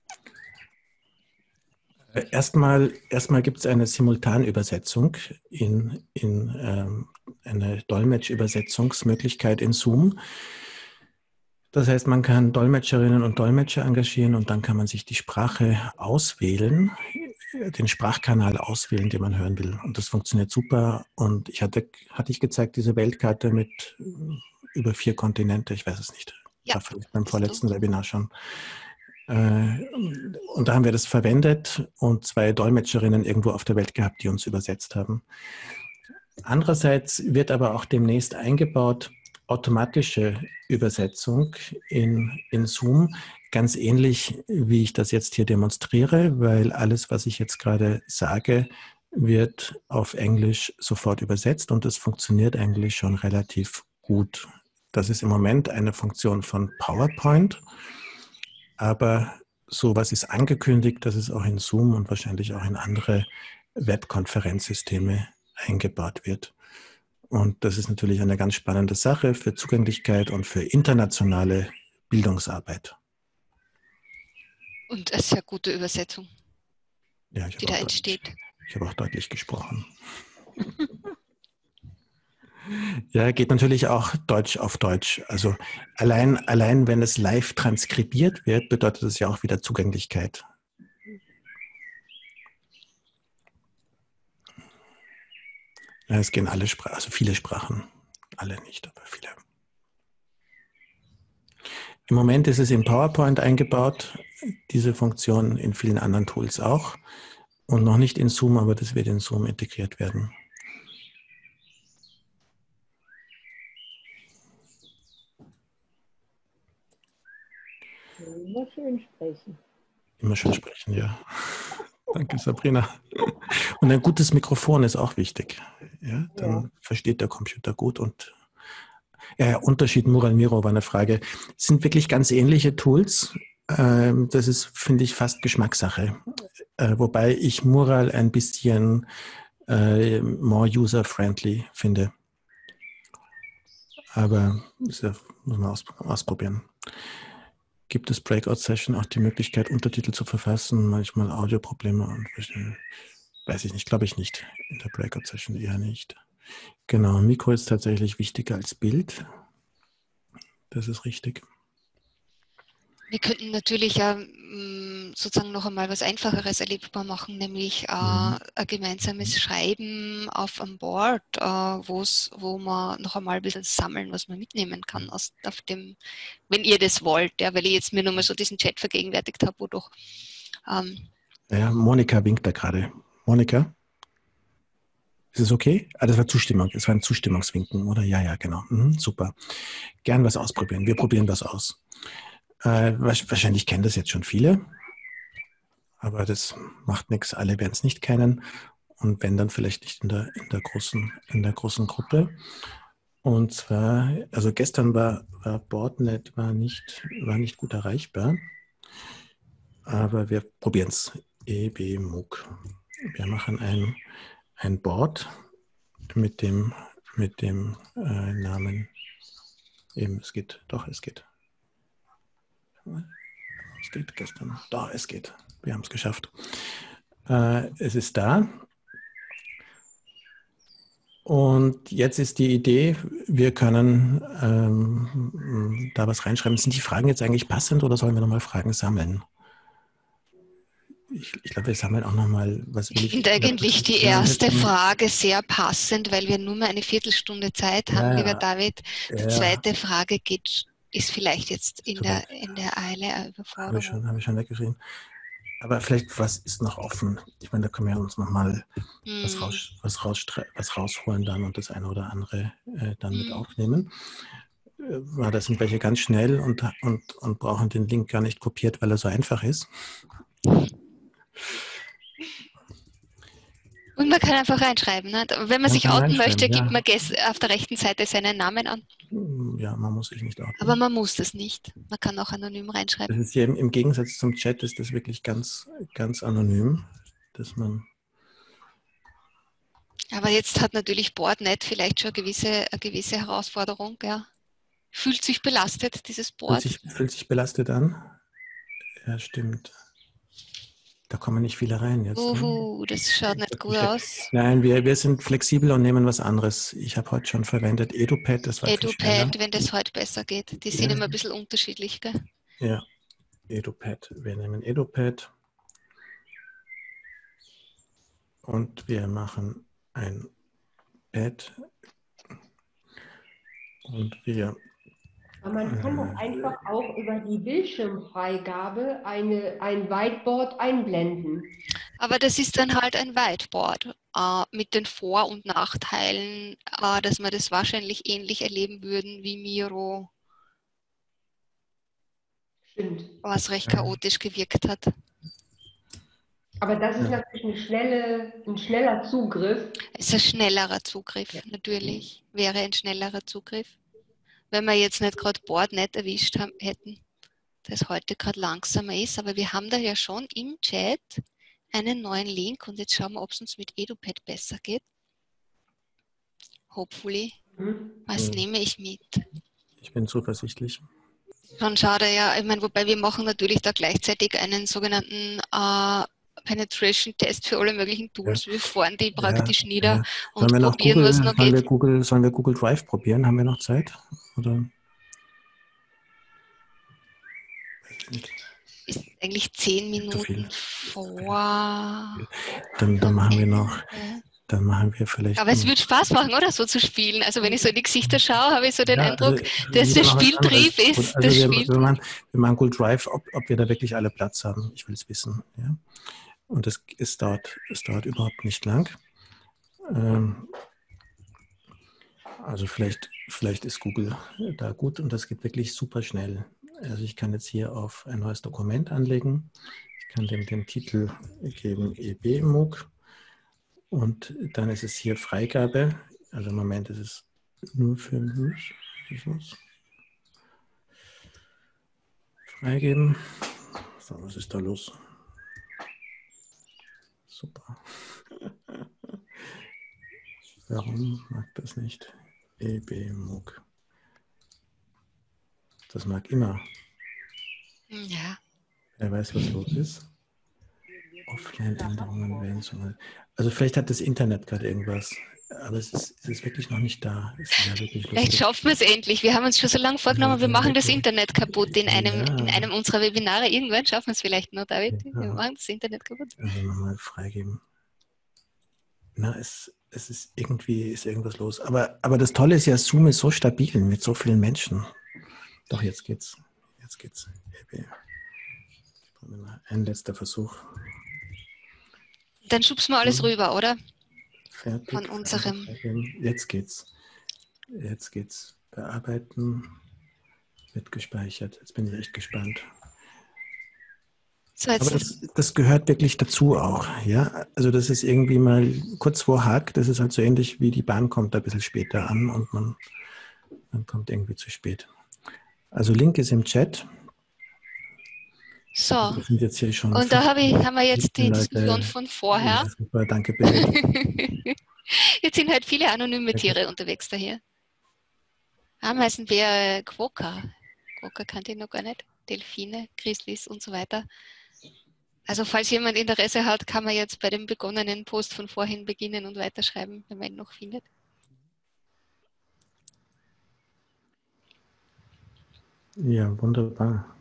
Erstmal, erstmal gibt es eine Simultanübersetzung, in, in ähm, eine Dolmetschübersetzungsmöglichkeit in Zoom. Das heißt, man kann Dolmetscherinnen und Dolmetscher engagieren und dann kann man sich die Sprache auswählen, den Sprachkanal auswählen, den man hören will. Und das funktioniert super. Und ich hatte, hatte ich gezeigt, diese Weltkarte mit über vier Kontinente, ich weiß es nicht. Ja, war vielleicht beim vorletzten Webinar schon. Und da haben wir das verwendet und zwei Dolmetscherinnen irgendwo auf der Welt gehabt, die uns übersetzt haben. Andererseits wird aber auch demnächst eingebaut automatische Übersetzung in, in Zoom, ganz ähnlich wie ich das jetzt hier demonstriere, weil alles, was ich jetzt gerade sage, wird auf Englisch sofort übersetzt und das funktioniert eigentlich schon relativ gut. Das ist im Moment eine Funktion von PowerPoint. Aber sowas ist angekündigt, dass es auch in Zoom und wahrscheinlich auch in andere Webkonferenzsysteme eingebaut wird. Und das ist natürlich eine ganz spannende Sache für Zugänglichkeit und für internationale Bildungsarbeit. Und eine sehr gute Übersetzung, ja, ich die da entsteht. Ich habe auch deutlich gesprochen. Ja, geht natürlich auch Deutsch auf Deutsch. Also allein, allein wenn es live transkribiert wird, bedeutet das ja auch wieder Zugänglichkeit. Ja, es gehen alle Sprachen, also viele Sprachen. Alle nicht, aber viele. Im Moment ist es in PowerPoint eingebaut, diese Funktion in vielen anderen Tools auch. Und noch nicht in Zoom, aber das wird in Zoom integriert werden. Immer schön sprechen. Immer schön sprechen, ja. Danke, Sabrina. Und ein gutes Mikrofon ist auch wichtig. Ja, dann ja. versteht der Computer gut. Und ja, Unterschied Mural Miro war eine Frage. Es sind wirklich ganz ähnliche Tools. Das ist, finde ich, fast Geschmackssache. Wobei ich Mural ein bisschen more user-friendly finde. Aber das muss man ausprobieren. Gibt es Breakout-Session auch die Möglichkeit, Untertitel zu verfassen, manchmal Audioprobleme und weiß ich nicht, glaube ich nicht. In der Breakout-Session eher nicht. Genau, Mikro ist tatsächlich wichtiger als Bild. Das ist richtig. Wir könnten natürlich ja sozusagen noch einmal was Einfacheres erlebbar machen, nämlich äh, mhm. ein gemeinsames Schreiben auf einem Board, äh, wo's, wo man noch einmal ein bisschen sammeln, was man mitnehmen kann aus auf dem, wenn ihr das wollt, ja, weil ich jetzt mir nur mal so diesen Chat vergegenwärtigt habe, wo doch ähm, ja, Monika winkt da gerade. Monika? Ist es okay? Ah, das war Zustimmung. Das war ein Zustimmungswinken, oder? Ja, ja, genau. Mhm, super. Gern was ausprobieren. Wir probieren was aus. Äh, wahrscheinlich kennen das jetzt schon viele, aber das macht nichts. Alle werden es nicht kennen und wenn, dann vielleicht nicht in der, in der, großen, in der großen Gruppe. Und zwar, also gestern war, war Boardnet war nicht, war nicht gut erreichbar. Aber wir probieren es. E B M O O C. Wir machen ein, ein Board mit dem, mit dem äh, Namen. Eben, es geht. Doch, es geht. Es geht gestern. Doch, es geht. Wir haben es geschafft. Äh, es ist da. Und jetzt ist die Idee, wir können ähm, da was reinschreiben. Sind die Fragen jetzt eigentlich passend oder sollen wir nochmal Fragen sammeln? Ich, ich glaube, wir sammeln auch nochmal, was will ich. Ich finde eigentlich die erste Frage sehr passend, weil wir nur mal eine Viertelstunde Zeit haben, ja, lieber David. Die ja. zweite Frage geht, ist vielleicht jetzt in der, in der Eile eine Überforderung. Habe ich schon, habe ich schon weggeschrieben. Aber vielleicht, was ist noch offen? Ich meine, da können wir uns nochmal hm. was, raus, was, raus, was rausholen dann und das eine oder andere äh, dann hm. mit aufnehmen. Äh, da sind welche ganz schnell und, und, und brauchen den Link gar nicht kopiert, weil er so einfach ist. Und man kann einfach reinschreiben. Ne? Wenn man, man sich outen möchte, ja. gibt man auf der rechten Seite seinen Namen an. Ja, man muss sich nicht outen. Aber man muss das nicht. Man kann auch anonym reinschreiben. Das ist hier, im Gegensatz zum Chat ist das wirklich ganz, ganz anonym, dass man. Aber jetzt hat natürlich Boardnet vielleicht schon eine gewisse, eine gewisse Herausforderung. Ja. Fühlt sich belastet, dieses Board? Fühlt sich, fühlt sich belastet an? Ja, stimmt. Da kommen nicht viele rein jetzt. Uhu, ne? Das schaut nicht gut aus. Nein, wir, wir sind flexibel und nehmen was anderes. Ich habe heute schon verwendet EduPad. Das war EduPad, wenn das heute besser geht. Die ja. sind immer ein bisschen unterschiedlich, gell? Ja, EduPad. Wir nehmen EduPad. Und wir machen ein Pad. Und wir... Aber man kann doch einfach auch über die Bildschirmfreigabe eine, ein Whiteboard einblenden. Aber das ist dann halt ein Whiteboard äh, mit den Vor- und Nachteilen, äh, dass wir das wahrscheinlich ähnlich erleben würden wie Miro. Stimmt. Was recht chaotisch gewirkt hat. Aber das ist natürlich eine schnelle, ein schneller Zugriff. Es ist ein schnellerer Zugriff, ja. Natürlich. Wäre ein schnellerer Zugriff. Wenn wir jetzt nicht gerade Boardnet erwischt haben, hätten, das heute gerade langsamer ist. Aber wir haben da ja schon im Chat einen neuen Link und jetzt schauen wir, ob es uns mit EduPad besser geht. Hopefully. Mhm. Was mhm. nehme ich mit? Ich bin zuversichtlich. Schon schade, ja. Ich meine, wobei wir machen natürlich da gleichzeitig einen sogenannten äh, Penetration-Test für alle möglichen Tools. Ja. Wir fahren die praktisch ja, nieder ja. und sollen wir probieren, Google, was noch sollen geht. Wir Google, sollen wir Google Drive probieren? Haben wir noch Zeit? Oder? Ist eigentlich zehn Minuten vor. Dann, dann machen wir noch. Dann machen wir vielleicht. Aber es wird Spaß machen, oder? So zu spielen. Also wenn ich so in die Gesichter schaue, habe ich so den ja, Eindruck, also, dass der Spieltrieb ist. Also das wir, Spiel. wir, machen, wir machen Google Drive, ob, ob wir da wirklich alle Platz haben. Ich will es wissen. Ja? Und es, es, dauert, es dauert überhaupt nicht lang. Ähm, also vielleicht, vielleicht ist Google da gut und das geht wirklich super schnell. Also ich kann jetzt hier auf ein neues Dokument anlegen. Ich kann dem den Titel geben E B M O O C. Und dann ist es hier Freigabe. Also im Moment ist es nur für mich. Freigeben. So, was ist da los? Super. Warum mag das nicht? E B M O O C. Das mag immer. Ja. Wer weiß, was los ist? Offline-Änderungen wählen zum Also vielleicht hat das Internet gerade irgendwas, aber es ist, es ist wirklich noch nicht da. Es ist ja wirklich vielleicht schaffen wir es endlich. Wir haben uns schon so lange vorgenommen, wir machen das Internet kaputt in einem, ja. in einem unserer Webinare. Irgendwann schaffen wir es vielleicht noch, David. Ja. Wir machen das Internet kaputt. Also nochmal freigeben. Na, es, es ist irgendwie ist irgendwas los. Aber, aber das Tolle ist ja, Zoom ist so stabil mit so vielen Menschen. Doch, jetzt geht's. Jetzt geht's. Ein letzter Versuch. Dann schubst mal alles rüber, oder? Fertig. Von unserem. Jetzt geht's. Jetzt geht's. Bearbeiten. Wird gespeichert. Jetzt bin ich echt gespannt. So, jetzt Aber das, das gehört wirklich dazu auch. Ja? Also das ist irgendwie mal kurz vor Hack. Das ist halt so ähnlich wie die Bahn kommt ein bisschen später an und man, man kommt irgendwie zu spät. Also Link ist im Chat. So, Wir sind jetzt hier schon und da habe ich, haben wir jetzt die Leute. Diskussion von vorher. Ja, super, danke, Benedikt. Jetzt sind halt viele anonyme Tiere unterwegs da hier. Ameisenbär, Quokka. Quokka kannte ich noch gar nicht. Delfine, Grizzlies und so weiter. Also falls jemand Interesse hat, kann man jetzt bei dem begonnenen Post von vorhin beginnen und weiterschreiben, wenn man ihn noch findet. Ja, wunderbar.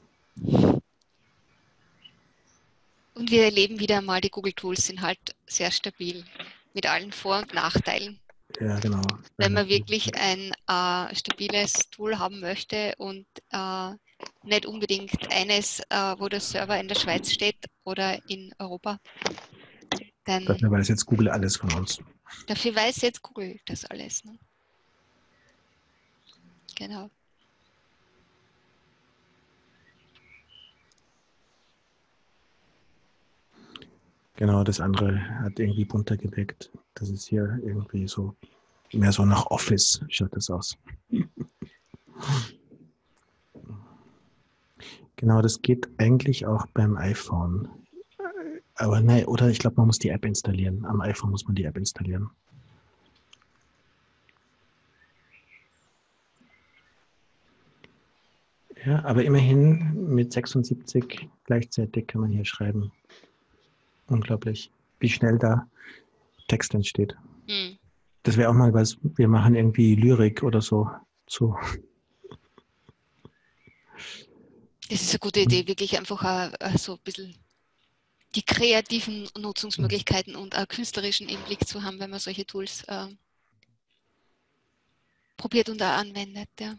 Und wir erleben wieder einmal, die Google Tools sind halt sehr stabil mit allen Vor- und Nachteilen. Ja, genau. Wenn man wirklich ein äh, stabiles Tool haben möchte und äh, nicht unbedingt eines, äh, wo der Server in der Schweiz steht oder in Europa. Dann Dafür weiß jetzt Google alles von uns. Dafür weiß jetzt Google das alles. Ne? Genau. Genau, das andere hat irgendwie bunter gedeckt. Das ist hier irgendwie so, mehr so nach Office schaut das aus. Genau, das geht eigentlich auch beim iPhone. Aber nein, oder ich glaube, man muss die App installieren. Am iPhone muss man die App installieren. Ja, aber immerhin mit sechsundsiebzig gleichzeitig kann man hier schreiben. Unglaublich, wie schnell da Text entsteht. Hm. Das wäre auch mal was, wir machen irgendwie Lyrik oder so zu. Das ist eine gute Idee, wirklich einfach uh, so ein bisschen die kreativen Nutzungsmöglichkeiten und einen künstlerischen Einblick zu haben, wenn man solche Tools uh, probiert und auch anwendet. Ja.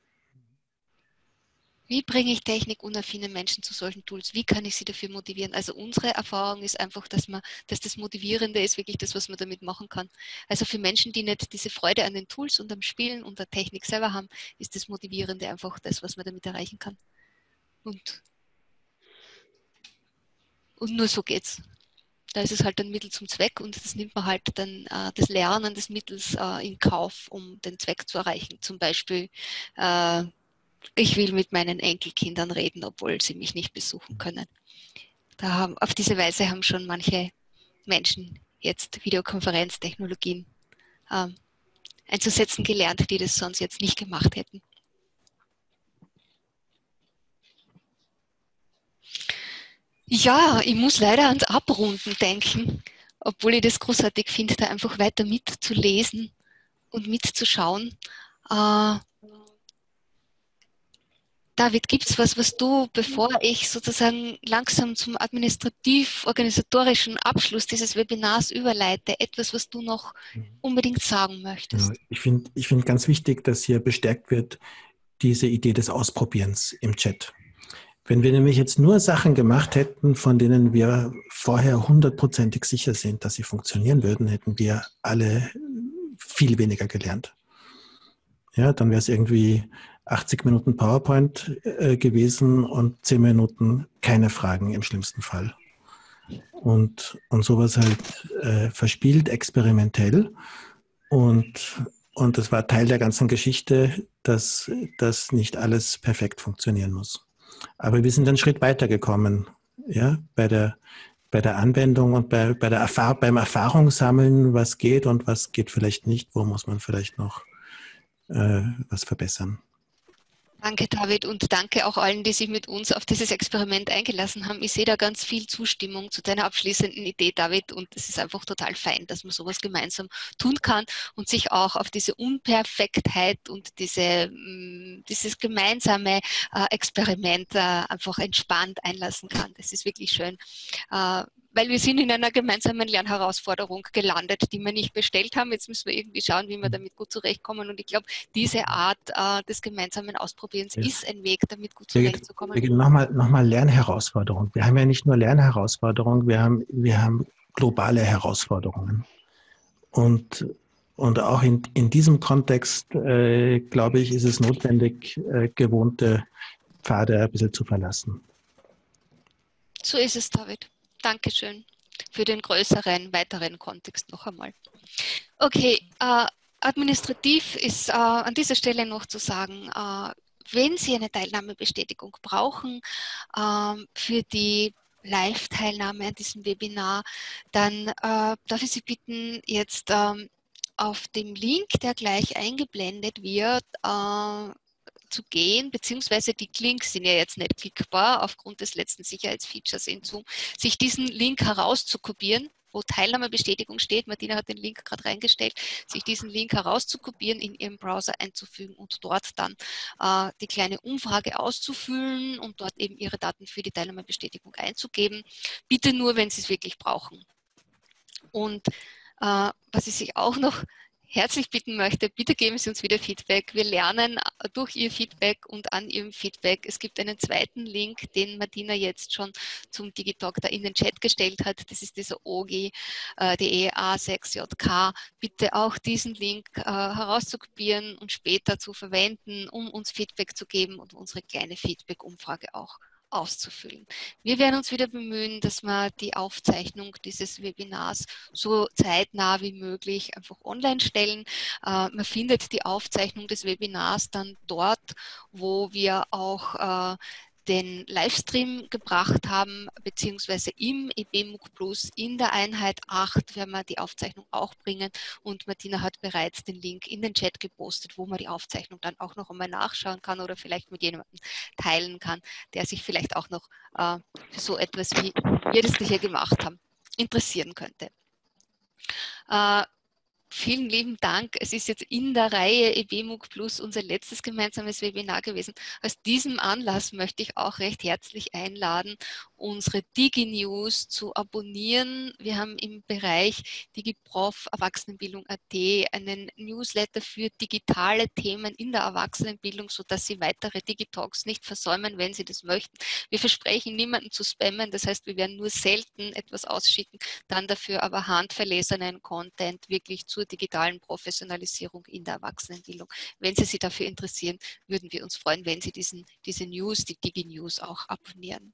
Wie bringe ich technikunaffine Menschen zu solchen Tools? Wie kann ich sie dafür motivieren? Also unsere Erfahrung ist einfach, dass man, dass das Motivierende ist wirklich das, was man damit machen kann. Also für Menschen, die nicht diese Freude an den Tools und am Spielen und der Technik selber haben, ist das Motivierende einfach das, was man damit erreichen kann. Und, und nur so geht's. Da ist es halt ein Mittel zum Zweck und das nimmt man halt dann äh, das Lernen des Mittels äh, in Kauf, um den Zweck zu erreichen. Zum Beispiel äh, ich will mit meinen Enkelkindern reden, obwohl sie mich nicht besuchen können. Da haben, auf diese Weise haben schon manche Menschen jetzt Videokonferenztechnologien ähm, einzusetzen gelernt, die das sonst jetzt nicht gemacht hätten. Ja, ich muss leider ans Abrunden denken, obwohl ich das großartig finde, da einfach weiter mitzulesen und mitzuschauen. Äh, David, gibt es was, was du, bevor ich sozusagen langsam zum administrativ-organisatorischen Abschluss dieses Webinars überleite, etwas, was du noch unbedingt sagen möchtest? Ja, ich finde ich find ganz wichtig, dass hier bestärkt wird, diese Idee des Ausprobierens im Chat. Wenn wir nämlich jetzt nur Sachen gemacht hätten, von denen wir vorher hundertprozentig sicher sind, dass sie funktionieren würden, hätten wir alle viel weniger gelernt. Ja, dann wäre es irgendwie achtzig Minuten PowerPoint äh, gewesen und zehn Minuten keine Fragen im schlimmsten Fall. Und, und sowas halt äh, verspielt, experimentell. Und, und das war Teil der ganzen Geschichte, dass, dass nicht alles perfekt funktionieren muss. Aber wir sind einen Schritt weiter gekommen, ja, bei der, bei der Anwendung und bei, bei der Erfahr- beim Erfahrungssammeln, was geht und was geht vielleicht nicht, wo muss man vielleicht noch äh, was verbessern. Danke, David, und danke auch allen, die sich mit uns auf dieses Experiment eingelassen haben. Ich sehe da ganz viel Zustimmung zu deiner abschließenden Idee, David, und es ist einfach total fein, dass man sowas gemeinsam tun kann und sich auch auf diese Unperfektheit und diese, dieses gemeinsame äh, Experiment äh, einfach entspannt einlassen kann. Das ist wirklich schön. Äh, weil wir sind in einer gemeinsamen Lernherausforderung gelandet, die wir nicht bestellt haben. Jetzt müssen wir irgendwie schauen, wie wir damit gut zurechtkommen. Und ich glaube, diese Art äh, des gemeinsamen Ausprobierens ja. ist ein Weg, damit gut zurechtzukommen. Nochmal noch mal Lernherausforderung. Wir haben ja nicht nur Lernherausforderungen, wir haben, wir haben globale Herausforderungen. Und, und auch in, in diesem Kontext, äh, glaube ich, ist es notwendig, äh, gewohnte Pfade ein bisschen zu verlassen. So ist es, David. Dankeschön für den größeren, weiteren Kontext noch einmal. Okay, äh, administrativ ist äh, an dieser Stelle noch zu sagen, äh, wenn Sie eine Teilnahmebestätigung brauchen ähm, für die Live-Teilnahme an diesem Webinar, dann äh, darf ich Sie bitten, jetzt ähm, auf dem Link, der gleich eingeblendet wird, äh, zu gehen, beziehungsweise die Links sind ja jetzt nicht klickbar aufgrund des letzten Sicherheitsfeatures in Zoom, sich diesen Link herauszukopieren, wo Teilnahmebestätigung steht. Martina hat den Link gerade reingestellt, sich diesen Link herauszukopieren, in Ihrem Browser einzufügen und dort dann äh, die kleine Umfrage auszufüllen und dort eben Ihre Daten für die Teilnahmebestätigung einzugeben. Bitte nur, wenn Sie es wirklich brauchen. Und äh, was ich Sie auch noch herzlich bitten möchte, bitte geben Sie uns wieder Feedback. Wir lernen durch Ihr Feedback und an Ihrem Feedback. Es gibt einen zweiten Link, den Martina jetzt schon zum Digitalk da in den Chat gestellt hat. Das ist dieser O G punkt de A sechs J K. Bitte auch diesen Link äh, herauszukopieren und später zu verwenden, um uns Feedback zu geben und unsere kleine Feedback-Umfrage auch auszufüllen. Wir werden uns wieder bemühen, dass wir die Aufzeichnung dieses Webinars so zeitnah wie möglich einfach online stellen. Äh, man findet die Aufzeichnung des Webinars dann dort, wo wir auch äh, den Livestream gebracht haben, beziehungsweise im E B M U C Plus in der Einheit acht werden wir die Aufzeichnung auch bringen und Martina hat bereits den Link in den Chat gepostet, wo man die Aufzeichnung dann auch noch einmal nachschauen kann oder vielleicht mit jemandem teilen kann, der sich vielleicht auch noch äh, für so etwas, wie wir das hier gemacht haben, interessieren könnte. Äh, Vielen lieben Dank. Es ist jetzt in der Reihe E B M U C Plus unser letztes gemeinsames Webinar gewesen. Aus diesem Anlass möchte ich auch recht herzlich einladen, unsere DigiNews zu abonnieren. Wir haben im Bereich DigiProf Erwachsenenbildung Punkt at einen Newsletter für digitale Themen in der Erwachsenenbildung, sodass Sie weitere Digitalks nicht versäumen, wenn Sie das möchten. Wir versprechen, niemanden zu spammen. Das heißt, wir werden nur selten etwas ausschicken, dann dafür aber handverlesenen Content wirklich zu zur digitalen Professionalisierung in der Erwachsenenbildung. Wenn Sie sich dafür interessieren, würden wir uns freuen, wenn Sie diesen, diese News, die DigiNews auch abonnieren.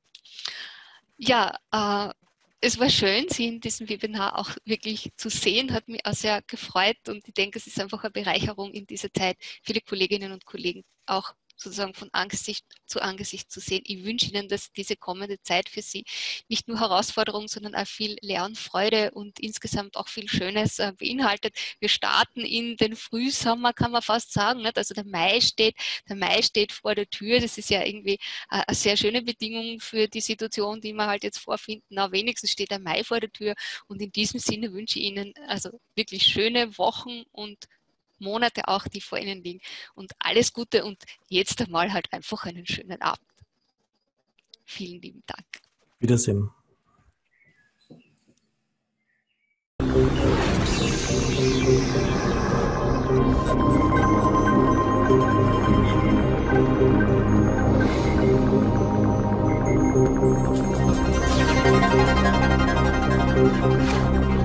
Ja, äh, es war schön, Sie in diesem Webinar auch wirklich zu sehen, hat mich auch sehr gefreut und ich denke, es ist einfach eine Bereicherung in dieser Zeit, viele Kolleginnen und Kollegen auch sozusagen von Angesicht zu Angesicht zu sehen. Ich wünsche Ihnen, dass diese kommende Zeit für Sie nicht nur Herausforderungen, sondern auch viel Lernfreude und insgesamt auch viel Schönes äh, beinhaltet. Wir starten in den Frühsommer, kann man fast sagen. Nicht? Also der Mai steht, der Mai steht vor der Tür. Das ist ja irgendwie äh, eine sehr schöne Bedingung für die Situation, die wir halt jetzt vorfinden. Na, wenigstens steht der Mai vor der Tür und in diesem Sinne wünsche ich Ihnen also wirklich schöne Wochen und Monate auch, die vor Ihnen liegen. Und alles Gute und jetzt einmal halt einfach einen schönen Abend. Vielen lieben Dank. Wiedersehen. Thank you.